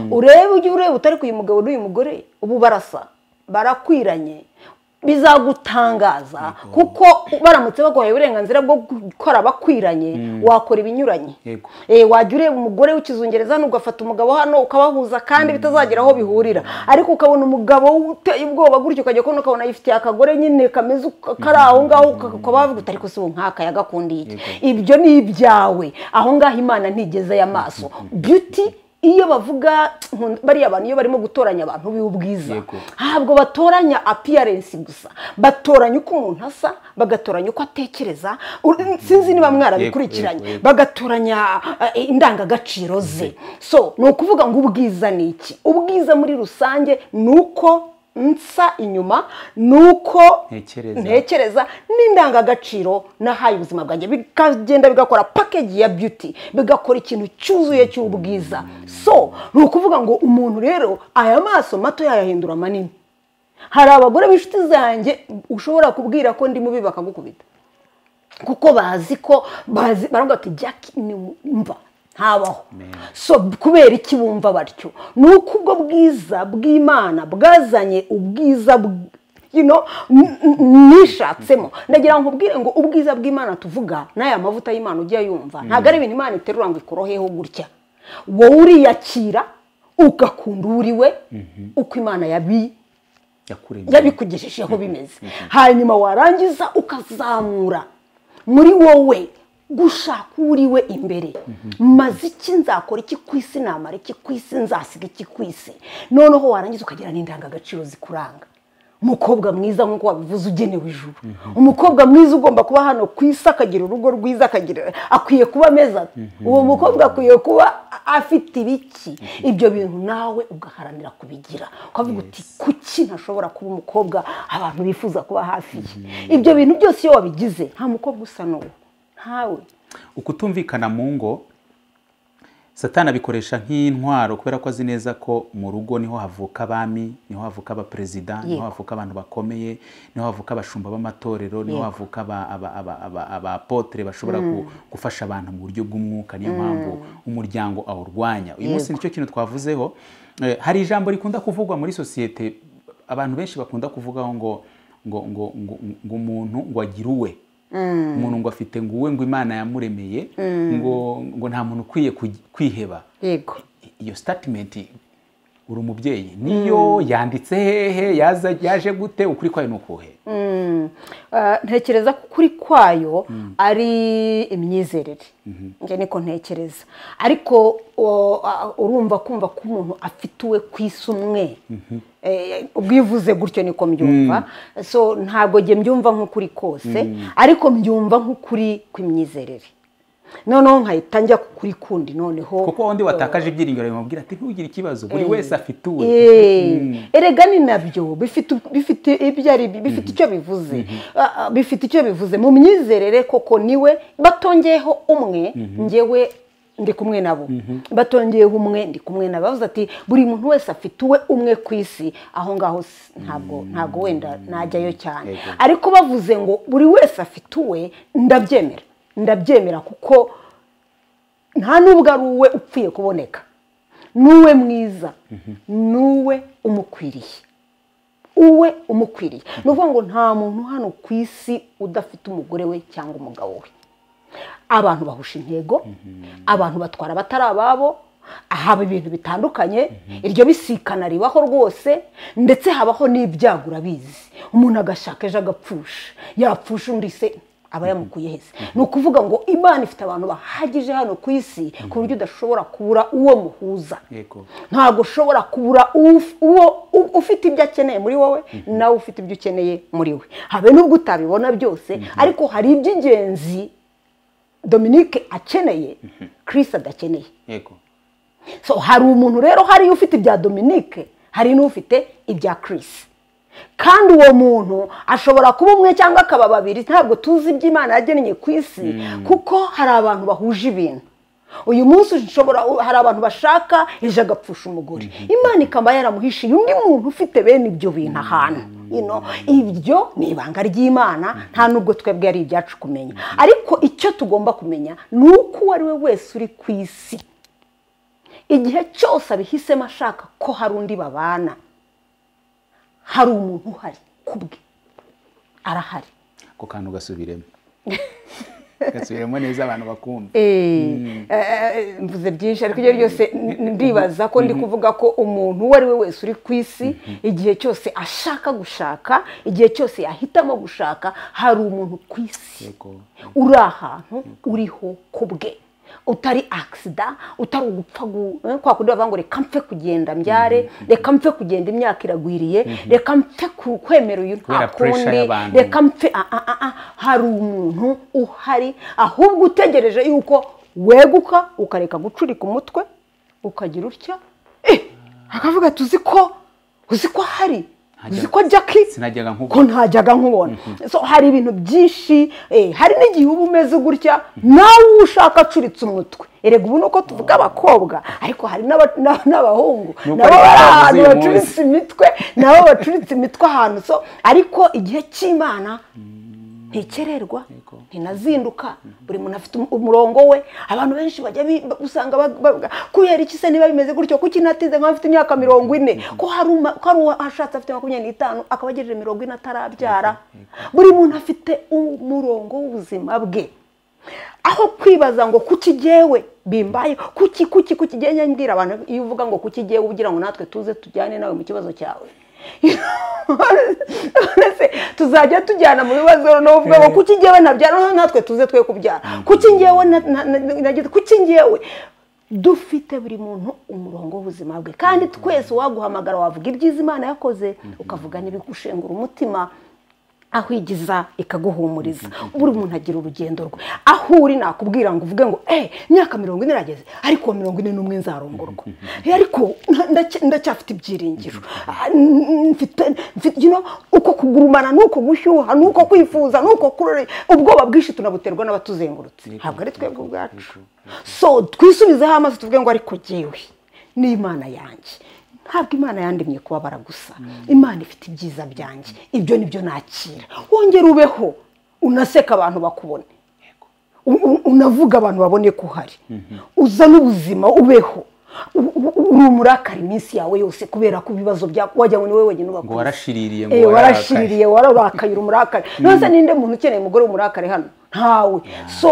S2: urebe utari kuyu mugabo n'uyu mugore ubu barakwiranye bizagutangaza kuko baramutse baguhaye uburenganzira bwo gukora bakwiranye wakora ibinyuranye wajya ureba umugore w'ikizungereza ugafata umugabo hano ukabahuza kandi bitazagera aho bihurira ariko ukabona umugabo uteye ubwoba gutyo ukajya kubona ukabona yifitiye akagore nyine kameze kari aho ngaho ukabavuga utari ko si nk'aka yagakundiye ibyo ni ibyawe aho ngaho Imana ntigeze y'amaso beauty iyo bavuga bariya abantu iyo barimo gutoranya abantu b'ubwiza ntabwo batoranya appearance gusa batoranya uko umuntu asa bagatoranya uko atekereza sinzi niba mwarabikurikiranye bagatoranya indangagaciro ze so ni ukuvuga ngo ubwiza ni iki ubwiza muri rusange ni uko nsa inyuma nuko ntekereza n'indangagaciro nahaye ubuzima bwanjye bikagenda bigakora package ya beauty bigakora ikintu cyuzuye cy'ubwiza so ni ukuvuga ngo umuntu rero aya maso mato yayahindura manini hari abagore b'inshuti zanjye ushobora kubwira ko ndi mubi bakagukubita kuko baravuga ati Jackie ni mva habaho so kubera iki bumva batyo nuko ubwo bwiza bw'Imana bwazanye ubwiza nishatsemo ndagira ngo nkubwire ngo ubwiza bw'Imana tuvuga n'aya mavuta y'Imana ujya yumva ntabwo ari ibintu Imana iterura ngo ikoroheho gutya wowe uriyakira ugakunda uriwe uko Imana yabikugejejeho bimeze hanyuma warangiza ukazamura muri wowe gushaka uriwe imbere maze iki nzakora iki kwisi namara iki kwisi nzasiga iki kwisi noneho warangiza ukagira n'indangagaciro zikuranga umukobwa mwiza nk'uko wabivuze ugenewe ijuru umukobwa mwiza ugomba kuba hano kwisi akagira urugo rwiza akwiye kuba meza uwo mukobwa akwiye kuba afite ibiki ibyo bintu nawe ugaharanira kubigira ukavuga uti kuki ntashobora kuba umukobwa abantu bifuza kuba hafi ye ibyo bintu byose iyo wabigize nta mukobwa usa n'uwo ntawe
S1: ukutumvikana mu ngo Satani abikoresha nk'intwaro kubera ko azi neza ko mu rugo niho havuka abami, niho havuka abaperezida, niho havuka abantu bakomeye, niho havuka abashumba b'amatorero, niho havuka abapotre bashobora gufasha abantu mu buryo bw'umwuka. Niyo mpamvu umuryango awurwanya. Uyu munsi nicyo kintu twavuzeho. Hari ijambo rikunda kuvugwa muri sosiyete, abantu benshi bakunda kuvugaho ngo umuntu ngo agira uwe, umuntu ngo afite ngo uwe, ngo Imana yamuremeye, ngo nta muntu ukwiye kwiheba.
S2: Yego,
S1: iyo statement uri umubyeyi niyo yanditse hehe, yaje gute, ukuri kwayo nukuhe?
S2: Ntekereza ko ukuri kwayo ari imyizerere, nge niko ntekereza. Ariko urumva kumva ko umuntu afite uwe kwisi umwe, ubwivuze gutyo niko mbyumva. So ntabwo nge mbyumva nk'ukuri kose, ariko mbyumva nk'ukuri kw'imyizerere. Noneho nkahita njya kuri kundi noneho,
S1: kuko undi watakaje ibyiringiro bimubwira ati ntugire ikibazo, buri wese afite uwe.
S2: Erega ni nabyo bifite icyo bivuze, bifite icyo bivuze mu myizerere. Koko niwe batongeyeho umwe, ngewe ndi kumwe nabo, batongeyeho umwe ndi kumwe nabo. Bavuze ati buri muntu wese afite uwe umwe ku isi. Aho ngaho ntabwo wenda najyayo cyane, ariko bavuze ngo buri wese afite uwe, ndabyemera kuko nta nubwo ari uwe upfuye kuboneka, n'uwe mwiza, n'uwe umukwiriye, uwe umukwiriye. Ni ukuvuga ngo nta muntu hano ku isi udafite umugore we cyangwa umugabo we. Abantu bahusha intego, abantu batwara abatari ababo, haba ibintu bitandukanye, iryo bisikana ribaho rwose, ndetse habaho n'ibyago urabizi. Umuntu agashaka ejo agapfusha, yapfusha undi se aba yamukuye hese. Ni ukuvuga ngo Imana ifite abantu bahagije hano ku isi ku buryo udashobora kubura uwo muhuza. Ntabwo ushobora kubura uwo ufite ibyo akeneye muri wowe, nawe ufite ibyo ukeneye muri we. Habe nubwo utabibona byose, ariko hari iby'ingenzi Dominique akeneye, Chris adakeneye. So hari umuntu rero hari ufite ibya Dominique, hari n'ufite ibya Chris. Kandi uwo muntu ashobora kuba umwe cyangwa akaba babiri, ntabwo tuzi iby'Imana yagennye ku isi, kuko hari abantu bahuje ibintu. Uyu munsi hari abantu bashaka ejo agapfusha umugore, Imana ikaba yaramuhishiye undi muntu ufite bene ibyo bintu ahantu. Ibyo ni ibanga ry'Imana, nta nubwo twebwe ari ibyacu kumenya. Ariko icyo tugomba kumenya ni uko uwo ari we wese uri ku isi, igihe cyose abihisemo ashaka ko hari undi babana, hari umuntu uhari kubwe, arahari.
S1: Ako kantu gasubiremo neza abantu bakumva.
S2: Mvuze byinshi, ariko ibyo byose ndibaza ko ndi kuvuga ko umuntu uwo ari we wese uri ku isi, igihe cyose ashaka gushaka, igihe cyose yahitamo gushaka, hari umuntu ku isi uri ahantu uriho kubwe, utari accident, utari ugupfa kwa kundi bavuga ngo reka mpfe kugenda mbyare, reka mpfe kugenda imyaka iragwiriye, reka mpfe kwemera uyu nta kundi, reka mpfe. Hari umuntu uhari, ahubwo utegereje yuko weguka ukareka gucurika umutwe, ukagira utya akavuga tuzi ko hari, uzi ko Jackie ko ntajyaga nkubona. So hari ibintu byinshi, hari n'igihe uba umeze gutya nawe ushaka acuritse umutwe. Erega ubu nuko tuvuga abakobwa, ariko hari n'abahungu nabo bari ahantu bacuritse imitwe, nabo bacuritse imitwe ahantu. So ariko igihe cy'Imana ntikererwa, ntinazinduka. Buri muntu afite umurongo we. Abantu benshi bajya usanga kubera iki se niba bimeze gutyo, kuki natinze nk'afite imyaka 40, ko hari ashatse afite 25 akaba agejeje 40 atarabyara. Buri muntu afite umurongo w'ubuzima bwe. Aho kwibaza ngo kuki jewe bimbaye, kuki genya mbwira abantu, iyo uvuga ngo kuki jewe ugira ngo natwe tuze tujyane nawe mu kibazo cyawe. Tuzajya tujyana mu bibazo no uvuga ngo kuki ngewe nabyara natwe tuze twe kubyara, kuki ngewe dufite buri muntu umurongo w'ubuzima bwe. Kandi twese waguhamagara wavuga ibyiza Imana yakoze, ukavuga n'ibigushengura umutima. aho igiza ikaguhumuriza. Buri muntu agira urugendo rwe. Aho uri nakubwira ngo uvuge ngo imyaka 40 irageze ariko 41 nzarongorwa. Ariko ndacyafite ibyiringiro. Mfite uko kugurumana nuko gushyuha nuko kwifuza nuko kurore ubwoba bwinshi tunabuterwa n'abatuzengurutse. Ntabwo ari twebwe ubwacu. So twisubizeho amaso tuvuge ngo ariko jewe ni Imana yanjye. Ntabwo Imana yandemye kubabara gusa. Imana ifite ibyiza byanjye. Ibyo nibyo nakira. Wongera ubeho unaseka abantu bakubone. Unavuga abantu babone ko uhari. Uza n'ubuzima ubeho. Uri umurakari iminsi yawe yose kubera ko ibibazo bya wajya ngo ni wewe wenyine ubakora.
S1: Warashiririye ngo
S2: warashiririye wararakaye umurakari. Nose ninde muntu ukeneye umugore w'umurakari hano? Ntawe. So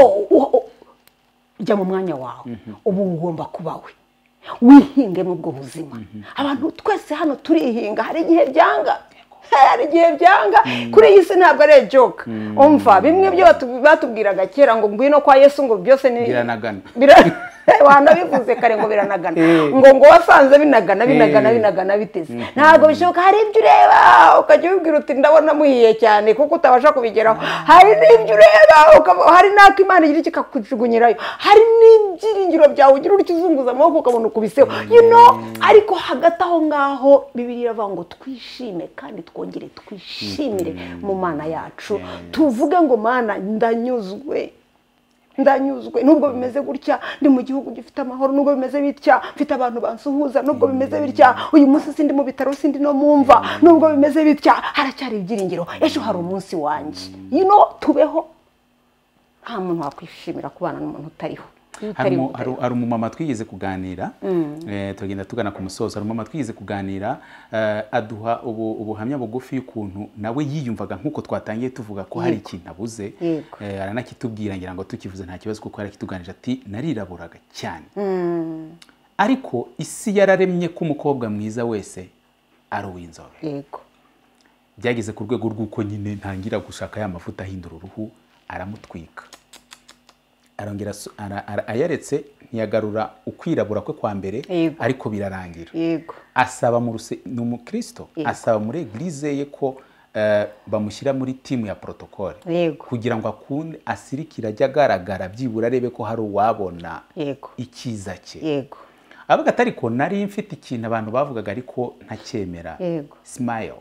S2: jya mu mwanya wawe. Ubu ugomba kubawe. Wihinge mu bwo buzima. Abantu twese hano turihinga, hari igihe byanga. Hari igihe byanga. Kuri iyi si ntabwo ari joke. Umva bimwe byo batubwiraga kera ngo ngwino kwa Yesu ngo byose ni
S1: biranagana.
S2: Wana bivuze kare ngo biranagana. Ngo wasanze binagana biteze. Ntabwo bishoboka. Hari ibyo ureba ukajya ubwira uti ndabona muhiye cyane kuko utabasha kubigeraho. Hari n'ibyo ureba hari nako Imana igira kikakujugunyirayo. Hari n'ibyiringiro byawe ugira urikizunguza amaboko ukabona ukubiseho. Ariko hagati aho ngaho Bibiliya iravuga ngo twishime kandi twongere twishimire mu Mana yacu. Tuvuge ngo Mana ndanyuzwe nubwo bimeze gutya ndi mu gihugu gifite amahoro, nubwo bimeze bitya mfite abantu bansuhuza, nubwo bimeze bitya uyu munsi sindi mu bitaro sindi no mumva, nubwo bimeze bitya haracyari ibyiringiro, ejo hari umunsi wanjye. Tubeho. Nta muntu wakwishimira kubana n'umuntu utariho.
S1: Hari umumama twigeze kuganira, tugenda tugana ku musozo. Hari umumama twigeze kuganira aduha ubuhamya bugufi y'ukuntu nawe yiyumvaga nk'uko twatangiye tuvuga ko hari ikintu abuze. Aranakitubwira ngira ngo tukivuze nta kibazo kuko yarakituganije ati nariraburaga cyane. Ariko isi yararemye ko umukobwa mwiza wese ari uw'inzobe. Byageze ku rwego rw'uko nyine ntangira gushaka ya mavuta ahindura uruhu aramutwika. Arongera ayaretse ntiyagarura ukwirabura kwe kwa mbere ariko birarangira. Asaba ni umukristo, asaba muri eglise ye ko bamushyira muri timu ya protocole kugira ngo akunde asirikira ajya agaragara byibura arebe ko hari uwabona ikiza cye. Avuga ati ariko nari mfite ikintu abantu bavugaga ariko ntacyemera. Smile.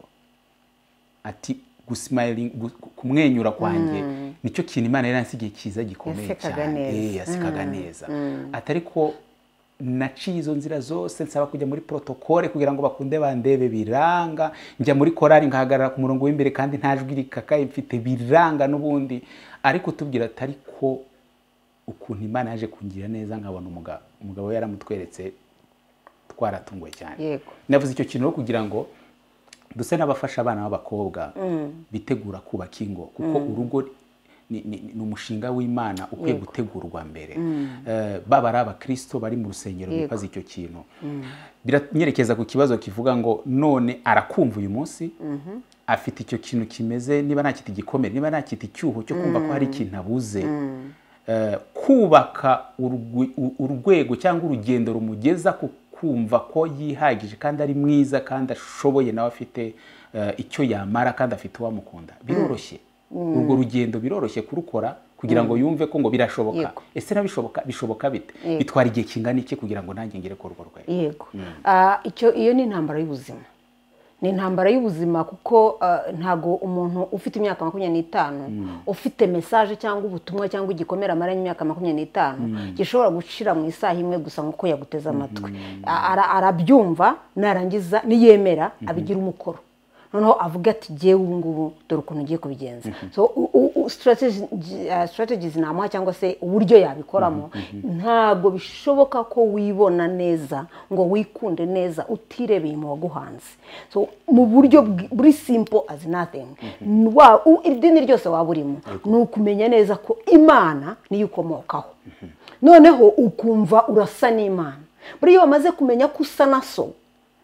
S1: Ati gusmiling kumwenyura kwanjye nicyo kintu Imana yaransigiye kiza gikomeye cyane. Yasikaga neza. Atariko naciye izo nzira zose nsaba kujya muri protocole kugira ngo bakunde bandebe biranga, njya muri korari ngahagarara ku murongo w'imbere kandi ntajwi rikakaye mfite biranga n'ubundi. Ariko tubwira atariko ukuntu Imana yaje kungira neza nkabona umugabo yaramutweretse twaratunguwe cyane. Navuze icyo kintu kugira ngo duse n'abafasha abana b'abakobwa bitegura kubaka ingo kuko urugo ni umushinga w'Imana ukwiye gutegurwa mbere. Baba ari abakristo bari mu rusengero bipaza icyo kintu. Biranyerekeza ku kibazo kivuga ngo none arakumva uyu munsi afite icyo kintu kimeze niba nakita igikomere niba nakita icyuho cyo kumva ko hari ikintu abuze. Kubaka urwego cyangwa urugendo rumugeza ku kumva ko yihagije kandi ari mwiza kandi ashoboye nawe afite icyo yamara kandi afite uwamukunda. Biroroshye. Urwo rugendo biroroshye kurukora kugira ngo yumve ko ngo birashoboka. Ese bishoboka bite? Bitwara igihe kingana iki kugira ngo nanjye ngere ku rwo rwego?
S2: Iyo ni intambara y'ubuzima. Ni intambara y'ubuzima kuko ntago umuntu ufite imyaka 25 ufite message cyangwa ubutumwa cyangwa igikomera amaranye imyaka 25 gishobora gushira mu isaha imwe gusa nkuko yaguteza amatwi. Arabyumva narangiza niyemera abigira umukoro. Noneho avuga ati giye ubu ngubu dore ukuntu ugiye kubigenza. So strategies namuha cyangwa se uburyo yabikoramo ntago bishoboka ko wibona neza ngo wikunde neza utirebeye mu waguhanze. So mu buryo buri simple as nothing. Idini ryose waburimo nukumenya neza ko Imana niyo ukomokaho. Noneho ukumva urasa n'Imana. Buri iyo wamaze kumenya ko usa na so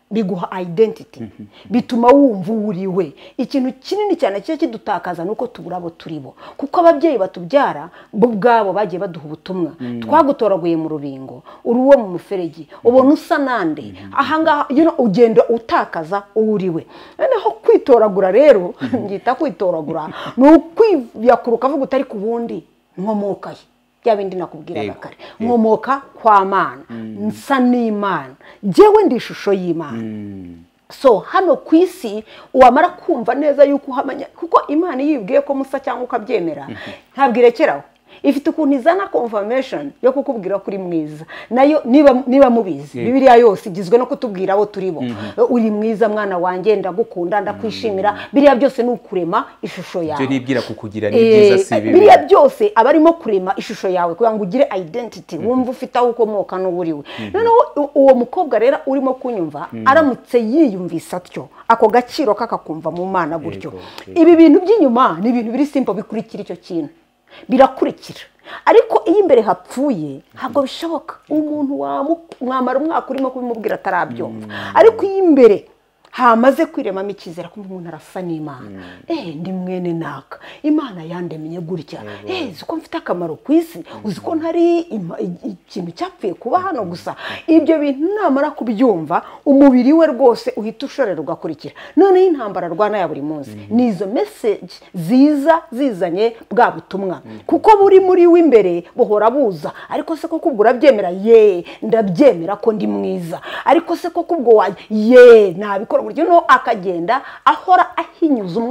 S2: biguha identity bituma wumva uriwe ikintu kinini cyane cyo kidutakaza nuko tubura abo turibo kuko ababyeyi batubyara bo bwabo bagiye baduha ubutumwa twagutoraguye mu rubingo uruwo mu muferegi ubona usa nande ahangaha ugenda utakaza uriwe noneho kwitoragura rero ngita kwitoragura no kwiyakuruka avuga utari ku bundi nkomokaye bya bindi nakubwiraga kare nkomoka kwa Mana nsa n'Imana jewe ndi ishusho y'Imana so hano kwisi uwamara kumva neza yuko uhamanya kuko Imana yibwiye ko musa cyangwa ukabyemera ntabwirekeraho ifite ukuntu izana confirmation yo kukubwira kuri mwiza nayo niba mubizi Bibiliya yose igizwe no kutubwira abo turibo uri mwiza mwana wanjye ndagukunda ndakwishimira biriya byose ni ukurema ishusho yawe
S1: byo nibwira kukugira ni byiza si bibi
S2: biriya byose abarimo kurema ishusho yawe kugira ngo ugire identity wumva ufite aho ukomoka n'uburiwe noneho uwo mukobwa rero urimo kunyumva aramutse yiyumvisa atyo ako gaciro kakakumva mu Mana gutyo ibi bintu by'inyuma ni ibintu biri simple bikurikira icyo kintu birakurikira ariko iyo imbere hapfuye ntabwo bishoboka umuntu mwamara umwaka urimo kubimubwira atarabyumva ariko iyo imbere hamaze kwiremamo icyizere ko umuntu arasa n'Imana ndi mwene naka Imana yandemye gutya uko mfite akamaro ku isi uzi ko ntari ikintu cyapfuye kuba hano gusa ibyo bintu namara kubyumva umubiri we rwose uhita ushorera ugakurikira noneho intambara rwana ya buri munsi nizo message zizanye bwa butumwa kuko buri muri w'imbere buhora buza ariko se koko ubwo urabyemera ndabyemera ko ndi mwiza ariko se koko ubwo nabikora buryo no akagenda ahora ahinyuza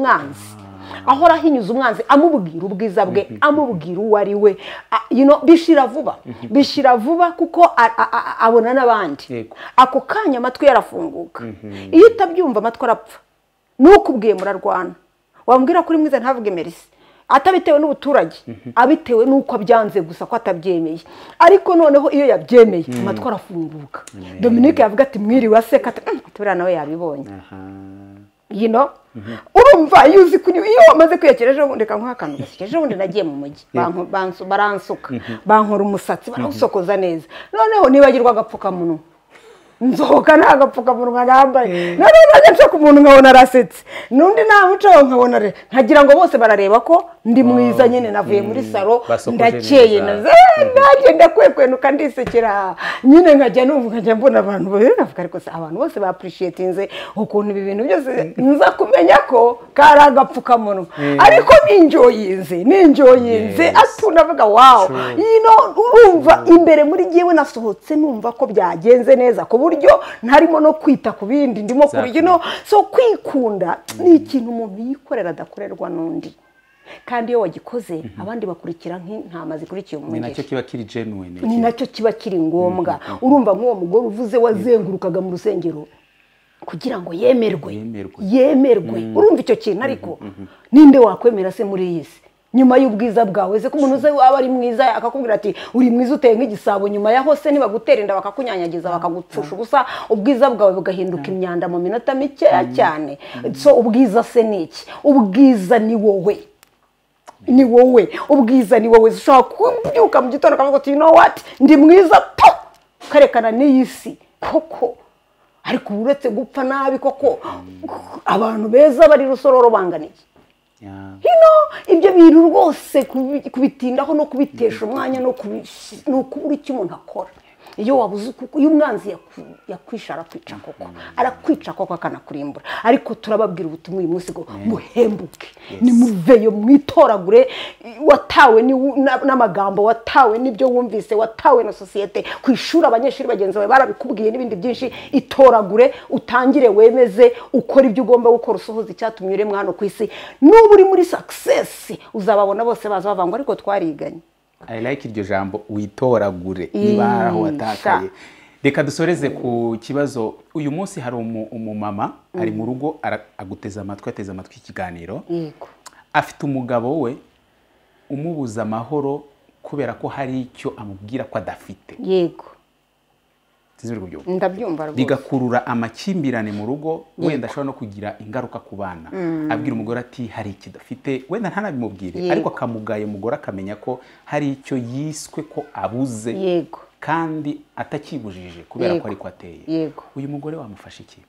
S2: umwanzi amubwira ubwiza bwe amubwira uwo ari we bishira vuba kuko abona n'abandi ako kanya amatwi yarafunguka iyo utabyumva amatwi arapfa nukubwiye murarwana wambwira kuri mwiza ntavuge merci atabitewe n'ubuturage abitewe nuko abyanze gusa ko atabyemeye ariko noneho iyo yabyemeye amatwi arafunguka Dominique yavuga ati mwiriwe aseka tubira nawe yabibonye urumva yuzi kuri iyo wamaze kwiyakereje ubundi kankwakana gasikeje ubundi nagiye mu mujyi baransuka bankora umusatsi barawusokoza neza noneho nibagirwa agapfukamunwa nzoka nagapfukamunwa nambaye nari nshaka umuntu nkabona arasetse nundi namucaho nkabona nkagira ngo bose barareba ko ndi mwiza nyene navuye muri salo ndakeye nagenda kwekwenuka ndisekera nyine nkajya mbona abantu bavuga ariko abantu bose ba appreciatinze ukuntu ibi bintu byose nza kumenya ko kari agapfukamunwa ariko ninjoyinze atunavuga wow urumva imbere muri giwe nasohotse numva ko byagenze neza ko buryo ntarimo no kwita ku bindi ndimo kurigino so kwikunda ni ikintu umuntu yikorera adakorerwa n'undi kandi iyo wagikoze abandi bakurikira nk'intama zikurikiye umugeri
S1: ni nacyo kiba kiri genuine
S2: ni nacyo kiba kiri ngombwa urumva nk'uwo mugore uvuze wazengurukaga mu rusengero kugira ngo yemerwe urumva icyo kintu ariko ninde wakwemera se muri iyi si nyuma y'ubwiza bwawe ze ko umuntu uze waba ari mwiza akakubwira ati uri mwiza uteye nk'igisabo nyuma ya hose ntibagutera inda bakakunyanyagiza bakagupfusha ubusa ubwiza bwawe bugahinduka imyanda mu minota mikeya cyane so ubwiza se ni iki ubwiza ni wowe ubwiza ni wowe ushobora kubyuka mu gitondo ukavuga ati what ndi mwiza karekana n'iyi si koko ariko uretse gupfa nabi koko abantu beza bari rusororo banganiye ibyo bintu rwose kubitindaho no kubitesha umwanya no kubura icyo umuntu akora iyo wabuze iyo umwanzi yakwisha arakwica koko akanakurimbura ariko turababwira ubutumwa uyu munsi ngo muhembuke nimuveyo mwitoragure watawe n'amagambo watawe n'ibyo wumvise watawe na sosiyete ku ishuri abanyeshuri bagenzi bawe barabikubwiye n'ibindi byinshi itoragure utangire wemeze ukora ibyo ugomba gukora usohoza icyatumye uremwa hano ku isi n'ubu uri muri success uzababona bose baza bavanga ariko twariganye
S1: I like iryo jambo witoragure niba aho watakaye reka dusoreze ku kibazo uyu munsi hari umumama ari mu rugo aguteza amatwi ikiganiro afite umugabo we umubuza amahoro kubera ko hari icyo amubwira ko adafite
S2: ndabyumva rwose
S1: bigakurura amakimbirane mu rugo wenda ashobora no kugira ingaruka ku bana abwira umugore ati hari ikidafite wenda ntanabimubwire ariko akamugaye umugore akamenya ko hari icyo yiswe ko abuze kandi atakibujije kubera ko ariko ateye.
S2: Yego.
S1: Uyu mugore wamufasha iki?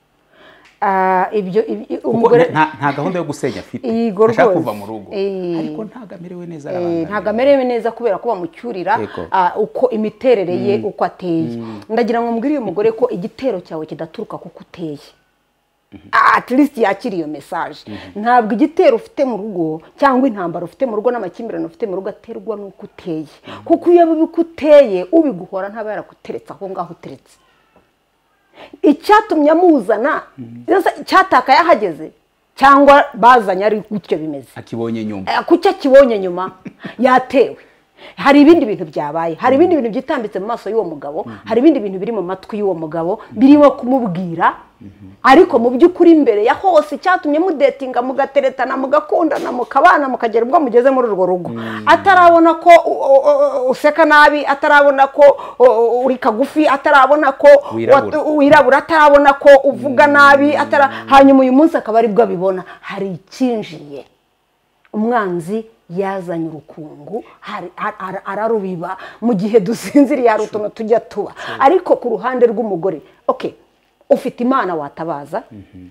S2: Umugore
S1: nta gahunda yo gusenya afite, ashaka kuva mu rugo, ariko ntago amerewe neza,
S2: ntago amerewe neza kubera ko bamucyurira uko imiterere ye uko ateye. Ndagira ngo mbwire uyu mugore ko igitero cyawe kidaturuka kuko uteye, at least yakira iyo message. Ntabwo igitero ufite mu rugo cyangwa intambara ufite mu rugo n'amakimbirane ufite mu rugo aterwa n'uko uteye, kuko iyo bikuteye ubiguhora ntaba yarakuteretse aho ngaho uteretse. Icyatumye amuzana cyataka yahageze cyangwa bazanye ari gutyo bimeze,
S1: akibonye nyuma,
S2: kuki akibonye nyuma yatewe. Hari ibindi bintu byabaye, hari ibindi bintu byitambitse mu maso y'uwo mugabo, hari ibindi bintu biri mu matwi y'uwo mugabo birimo kumubwira, ariko mu by'ukuri imbere ya hose cyatumye mudetinga, mugateretana, mugakundana, mukabana, mukagera ubwo mugeze muri urwo rugo, atarabona ko useka nabi, atarabona ko uri kagufi, atarabona ko wirabura, atarabona ko uvuga nabi, hanyuma uyu munsi akaba aribwo abibona. Hari ikinjiye, umwanzi yazanye urukungu, ararubiba mu gihe dusinziriye, hari utuntu tujya tuba. Ariko ku ruhande rw'umugore, okay, ufite Imana watabaza,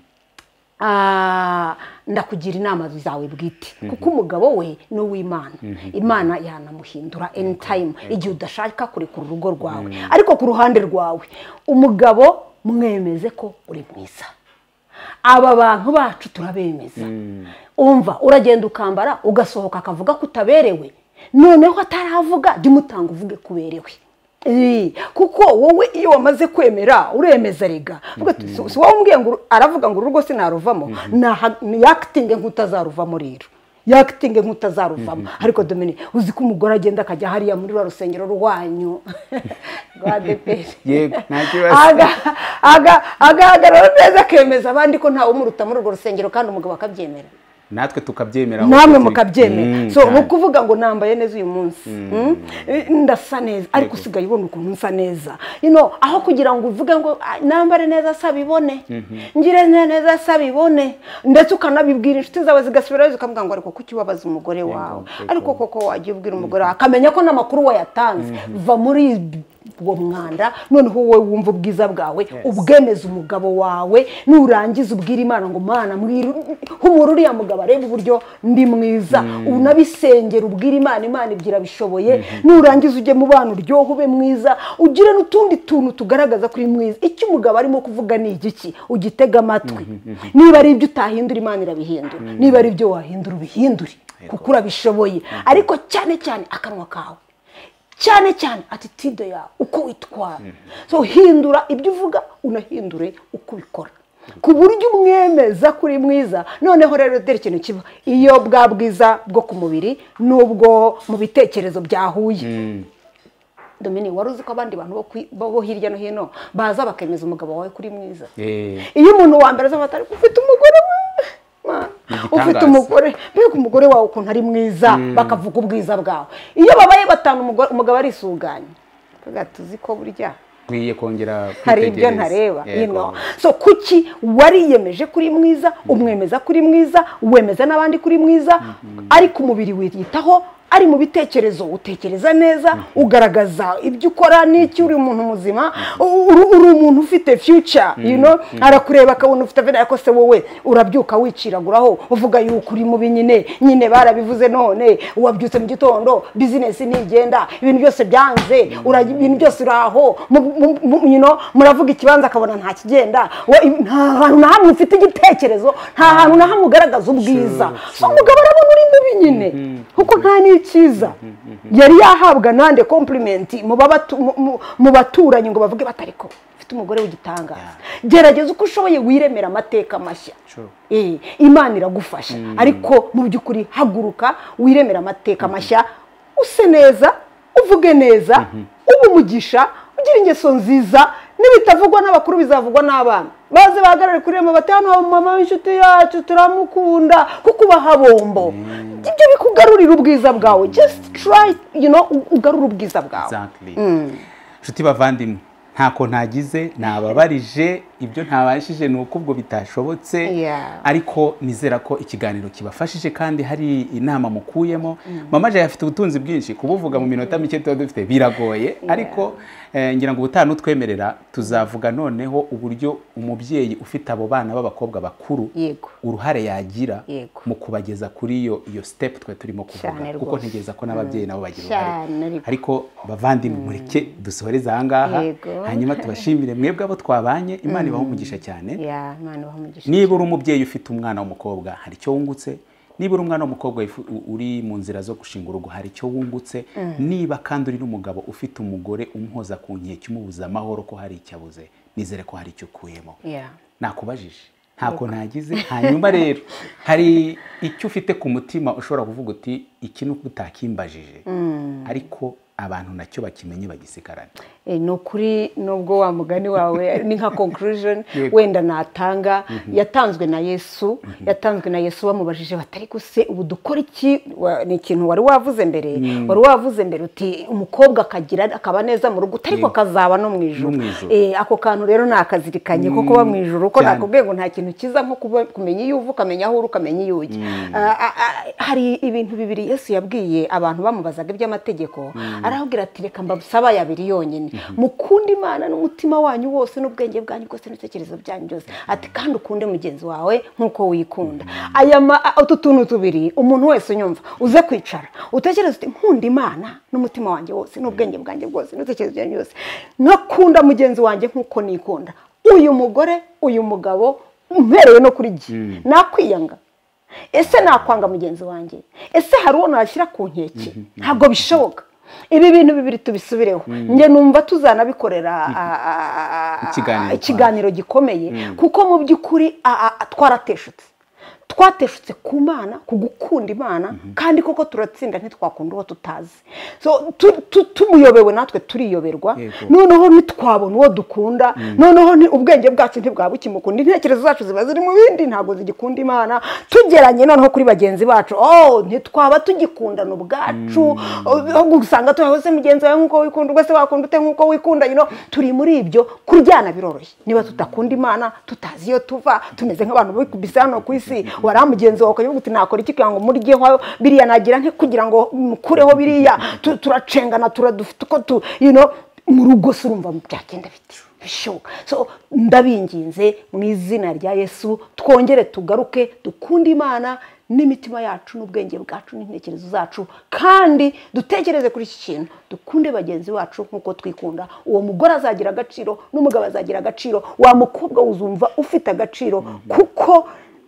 S2: ndakugira inama zawe bwite, kuko umugabo we ni uw'Imana. Imana yanamuhindura anytime igihe udashaka kurekura urugo rwawe. Ariko ku ruhande rwawe, umugabo mwemeze ko uri mwiza. Aba bantu bacu turabemeza. Umva, uragenda ukambara ugasohoka akavuga ko utaberewe, noneho ataravuga jya umutanga uvuge kuberewe. Kuko wowe iyo wamaze kwemera uremeza rega. Si wowe umbwiye ngo aravuga ngo urugo sinaruvamo, yakitinge nk'utazaruvamo rero, yakitinge nk'utazaruvamo. Ariko Domini, uzi ko umugore agenda akajya hariya muri rwa rusengero rwanyu rwa DPR,
S1: yego nta kibazo,
S2: agahagarara neza akemeza abandi ko ntawe umuruta muri urwo rusengero, kandi umugabo akabyemera,
S1: natwe tukabyemera,
S2: namwe mukabyemera. So ni ukuvuga ngo nambaye neza uyu munsi, ndasa neza, ariko usigaye ubona ukuntu nsa neza, aho kugira ngo uvuge ngo nambare neza sabibone, ngire neza sabibone, ndetse ukanabibwira inshuti zawe zigasubirayo zikavuga ngo ariko kuki ubabaza umugore wawe, ariko koko wagiye ubwira umugore akamenya ko n'amakuru wayatanze. Va muri uwo mwanda, noneho wowe wumva ubwiza bwawe, ubwemeza umugabo wawe, nurangiza ubwira Imana ngo Mana humura uriya mugabo arebe uburyo ndi mwiza, unabisengera ubwira Imana, Imana ibyira bishoboye. Nurangiza ujye mu bana uryohe ube mwiza, ugire n'utundi tuntu tugaragaza kuri mwiza. Icyo umugabo arimo kuvuga ni igiki, ugitega amatwi. Niba ari ibyo utahindura, Imana irabihindura, niba ari ibyo wahindura ubihindure, kuko urabishoboye. Ariko cyane cyane akanwa kawe, cyane cyane attitude yawe, uko witwara. So hindura ibyo uvuga, unahindure uko ubikora, ku buryo umwemeza kuri mwiza. Noneho rero dore ikintu kiba, iyo bwa bwiza bwo ku mubiri n'ubwo mu bitekerezo byahuye. Domini, wari uzi ko abandi bantu bo hirya no hino baza bakemeza umugabo wawe kuri mwiza? Iyo umuntu wa mbere azafata ariko ufite umugore ufite umugore, mbega umugore wawe ukuntu ari mwiza, bakavuga ubwiza bwawe. Iyo babaye batanu umugabo arisuganya, tuzi ko burya
S1: kwiye kongera
S2: hari ibyo ntareba. So kuki wariyemeje kuri mwiza, umwemeza kuri mwiza, wemeza n'abandi kuri mwiza, ariko umubiri wiyitaho, ari mu bitekerezo utekereza neza, ugaragaza ibyo ukora n'icyo uri umuntu muzima, uri umuntu ufite future, arakureba akabona ufite vida yako. Se wowe urabyuka wiciraguraho uvuga yuko uri mubi, nyine barabivuze, none wabyutse mu gitondo business ntigenda, ibintu byose byanze, ibintu byose uraho, muravuga ikibanza akabona nta kigenda, nta hantu na hamwe ufite igitekerezo, nta hantu na hamwe ugaragaza ubwiza. So umugabo arabona uri mubi nyine, kuko nta cyiza yari yahabwa nande compliment mu baturanyi ngo bavuge batariko ufite umugore w'igitangaza. Gerageza uko ushoboye wiremera amateka mashya, Imana iragufasha. Ariko mu by'ukuri haguruka wiremera amateka mashya, use neza, uvuge neza, umugisha, ugira ingeso nziza. Nibitavugwa n'abakuru bizavugwa n'abana, baze bahagarare kuri rema bati hano mama w'inshuti yacu turamukunda, kuko ubahabombo. Ibyo bikugarurira ubwiza bwawe. Just try, ugarura ubwiza bwawe.
S1: Nshuti bavandimwe, ntako ntagize, nababarije ibyo ntabashije ni uko ubwo bitashobotse ariko nizera ko ikiganiro kibafashije kandi hari inama mukuyemo. Mama Jay afite ubutunzi bwinshi kubuvuga mu minota mike tuba dufite biragoye ariko ngira ngo ubutaha nutwemerera tuzavuga noneho uburyo umubyeyi ufite abo bana b'abakobwa bakuru uruhare yagira mu kubageza kuri iyo step twe turimo kuvuga kuko ntegeza ko n'ababyeyi nabo bagira uruhare ariko bavandimwe mureke dusohoreza ahangaha hanyuma tubashimire mwebwe abo twabanye. Imana ibaho umugisha cyane. Niba uri umubyeyi ufite umwana w'umukobwa hari icyo wungutse, niba uri umwana w'umukobwa uri mu nzira zo gushinga urugo hari icyo wungutse, niba kandi uri n'umugabo ufite umugore umuhoza ku nkeke umubuza amahoro ko hari icyo abuze, nizere ko hari icyo ukuyemo. Nakubajije ntako nagize. Hanyuma rero hari icyo ufite ku mutima ushobora kuvuga uti iki nuko utakimbajije ariko abantu nacyo bakimenye bagisigarane.
S2: Ni ukuri nubwo wa mugani wawe ni nka conclusion wenda natanga yatanzwe na Yesu bamubajije batari guse ubu dukora iki. Ni ikintu wari wavuze mbere uti umukobwa akagira akaba neza mu rugo ariko akazaba no mu ijuru. Ako kantu rero nakazirikanye ko kuba mu ijuru ko nakubwiye ngo nta kintu kiza nko kumenya iyo uva ukamenya aho uri ukamenya iyo ujya. Hari ibintu bibiri Yesu yabwiye abantu bamubazaga iby'amategeko arababwira ati reka mbasaba yabiri yonyine, mukunda Imana n'umutima wanyu wose n'ubwenge bwanyu bwose n'itekerezo byanyu byose, ati kandi ukunde mugenzi wawe nk'uko wikunda. Utu tuntu tubiri umuntu wese unyumva uze kwicara utekereza uti nkunda Imana n'umutima wanjye wose n'ubwenge bwanjye bwose n'itekerezo byanyu byose, nkakunda mugenzi wanjye nk'uko nikunda. Uyu mugore uyu mugabo umpereye no kuri gihe nakwiyanga, ese nakwanga mugenzi wanjye? Ese hari uwo nashyira ku nkeke? Ntabwo bishoboka. Ibi bintu bibiri tubisubireho. Nge numva tuzanabikorera ikiganiro gikomeye kuko mu by'ukuri twateshutse ku Mana, ku gukunda Imana kandi koko turatsinda ntitwakunda uwo tutazi. So tumuyobewe natwe turiyoberwa, noneho ntitwabona uwo dukunda, noneho ubwenge bwacu ntibwaba bukimukunda, intekerezo zacu ziba ziri mu bindi ntabwo zigikunda Imana. Tugeranye noneho kuri bagenzi bacu ntitwaba tugikundana ubwacu, aho gusanga tuhahoze mugenzi wawe nk'uko wikunda, ubwo se wakunda ute nk'uko wikunda. Turi muri ibyo kuryana biroroshye. Niba tutakunda Imana tutazi iyo tuva tumeze nk'abantu bikubise hano ku isi, waramugenzi wawe ukavuga uti nakora iki kugira ngo muryeho biriya nagira nte kugira ngo mukureho biriya, turacengana turadufite uko mu rugo se urumva byagenda biti bishoboka. So ndabinginze mu izina rya Yesu twongere tugaruke dukunde Imana n'imitima yacu n'ubwenge bwacu n'intekerezo zacu, kandi dutekereze kuri iki kintu, dukunde bagenzi bacu nk'uko twikunda. Uwo mugore azagira agaciro n'umugabo azagira agaciro, wa mukobwa uzumva ufite agaciro kuko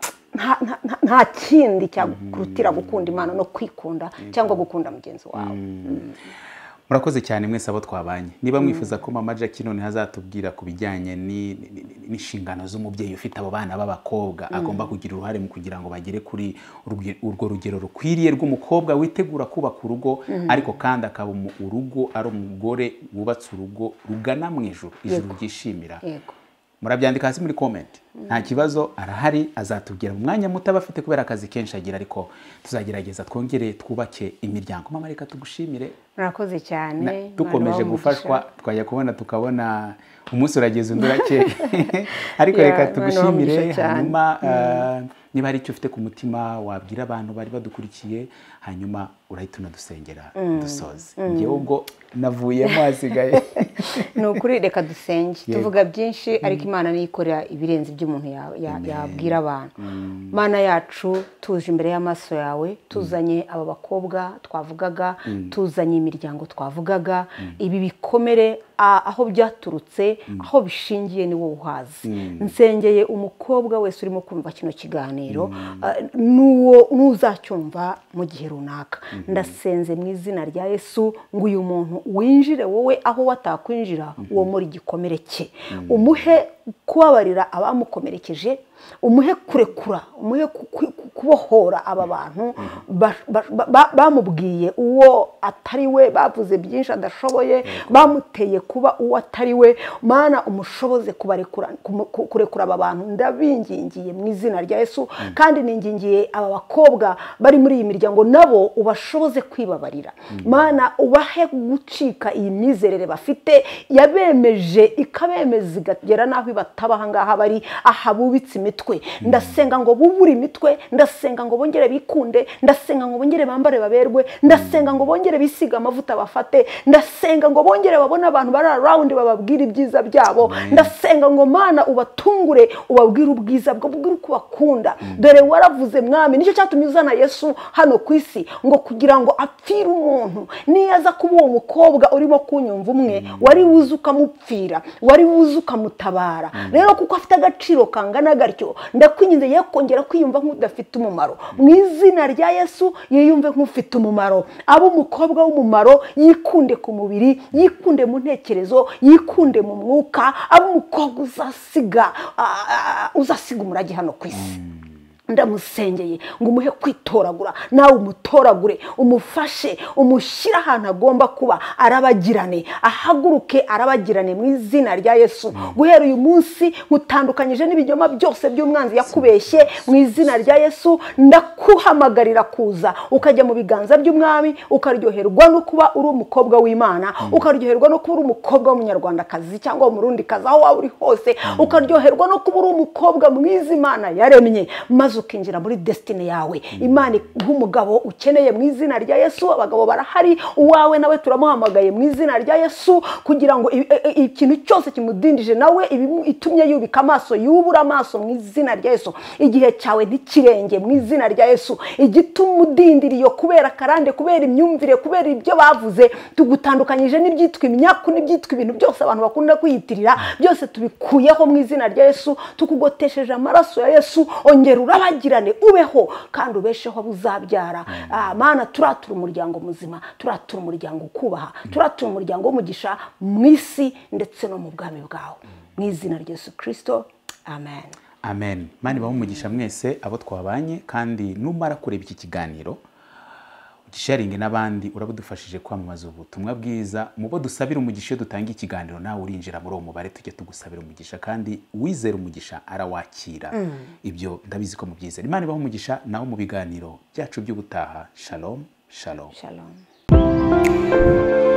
S2: nta kindi cyakurutira gukunda Imana no kwikunda cyangwa gukunda mugenzi wawe.
S1: Murakoze cyane mwese abo twabanye. Niba mwifuza ko Mama Jackie none hazatubwira ku bijyanye n'inshingano z'umubyeyi ufite abo bana b'abakobwa agomba kugira uruhare mu kugira ngo bagere kuri urwo rugero rukwiriye rw'umukobwa witegura kubaka urugo ariko kandi akaba urugo ari umugore wubatse urugo rugana mu ijuru ryishimira. Murabyandika hasi muri comment. Nta kibazo arahari azatubwira mu mwanya muto bafite kubera akazi kenshi agira, ariko tuzagerageza twongere twubake imiryango. Mama reka tugushimire.
S2: Murakoze cyane.
S1: Dukomeje gufashwa twajya kubona tukabona umunsi urageze undi urakeye ariko reka tugushimire. Hanyuma niba hari icyo ufite ku mutima wabwira abantu bari badukurikiye, hanyuma urahita unadusengera dusoze. Ngewe ubwo navuyemo hasigaye.
S2: Ni ukuri reka dusenge. Tuvuga byinshi ariko Imana niyo ikorera ibirenze by'umuntu yabwira abantu. Mana yacu tuje imbere y'amaso yawe, tuzanye aba bakobwa twavugaga, tuzanye imiryango twavugaga, ibi bikomere aho byaturutse, aho bishingiye ni wowe uhazi. Nsengeye umukobwa wese urimo kumva kino kiganiro n'uzacyumva mu gihe runaka. Ndasenze mu izina rya Yesu ngo uyu muntu winjire wowe aho watakwinjira, uwo muri gikomere cye umuhe kubabarira abamukomerekeje, umuhe kurekura, umuhe kubohora aba bantu bamubwiye uwo atari we, bavuze byinshi adashoboye, bamuteye kuba uwo atari we. Mana umushoboze kurekura aba bantu, ndabingingiye mu izina rya Yesu. Kandi ningingiye aba bakobwa bari muri iyi miryango nabo ubashoboze kwibabarira. Mana ubahe gucika iyi mizerere bafite yabemeje ikabemeza igera naho inkwi batabaha ngaha bari ahabubitse imitwe ndasenga ngo bubure imitwe ndasenga ngo bongere bikunde ndasenga ngo bongere bambare baberwe ndasenga ngo bongere bisiga amavuta bafate ndasenga ngo bongere babone abantu bari around bababwira ibyiza byabo ndasenga ngo Mana ubatungure ubabwira ubwiza bwo bwira uko bakunda dore waravuze mwami nicyo cyatumye uzana Yesu hano ku isi ngo kugira ngo apfire umuntu niyaza kuba uwo mukobwa urimo kunyumva umwe wari wuze ukamupfira wari wuze ukamutabara rero kuko afite agaciro kangana gatyo ndakwinginze ye kongera kwiyumva nk'udafite umumaro mu izina rya Yesu yiyumve nk'ufite umumaro abo umukobwa w'umumaro yikunde ku mubiri yikunde mu ntekerezo yikunde mu mwuka abo umukobwa uzasiga umurage hano ku isi ndamusengeye ngo umuhe kwitoragura nawe umutoragure umufashe umushyira ahantu agomba kuba arabagirane ahaguruke arabagirane mu izina rya Yesu guhera uyu munsi nkutandukanyije n'ibinyoma byose by'umwanzi yakubeshye mu izina rya Yesu ndakuhamagarira kuza ukajya mu biganza by'umwami ukaryoherwa no kuba uri umukobwa w'Imana ukaryoherwa no kuba uri umukobwa w'umunyarwandakazi cyangwa umurundi kazi aho waba uri hose ukaryoherwa no kuba uri umukobwa mwiza Imana yaremye maze ukinjira muri destiny yawe Imana nk'umugabo ukeneye mu izina rya Yesu abagabo barahari uwawe nawe turamuhamagaye mu izina rya Yesu kugira ngo ikintu cyose kimudindije nawe itumye yubika amaso yubura amaso mu izina rya Yesu igihe cyawe ntikirenge mu izina rya Yesu igitumudindiriyo kubera karande kubera imyumvire kubera ibyo bavuze tugutandukanyije n'ibyitwa imyaku n'ibyitwa ibintu byose abantu bakunda kwiyitirira byose tubikuyeho mu izina rya Yesu tukugotesheje amaraso ya Yesu ongera urabagirane ubeho kandi ubesheho buzabyara Mana turatura umuryango muzima turatura umuryango ukubaha turatura umuryango w'umugisha mu isi ndetse no mu bwami bwawe mu izina rya Yesu Kristo amen
S1: amen Mana ibahe umugisha mwese abo twabanye kandi numara kureba iki kiganiro ugisharinge n'abandi urabudufashije kwamamaza ubutumwa bwiza mubo dusabira umugisha dutanga ikiganiro nawe urinjira muri uwo mubare tujye tugusabira umugisha kandi wizera umugisha arawakira ibyo ndabizi ko mubyizera Imana ibahe umugisha naho mu biganiro byacu by'ubutaha shalom shalom
S2: shalom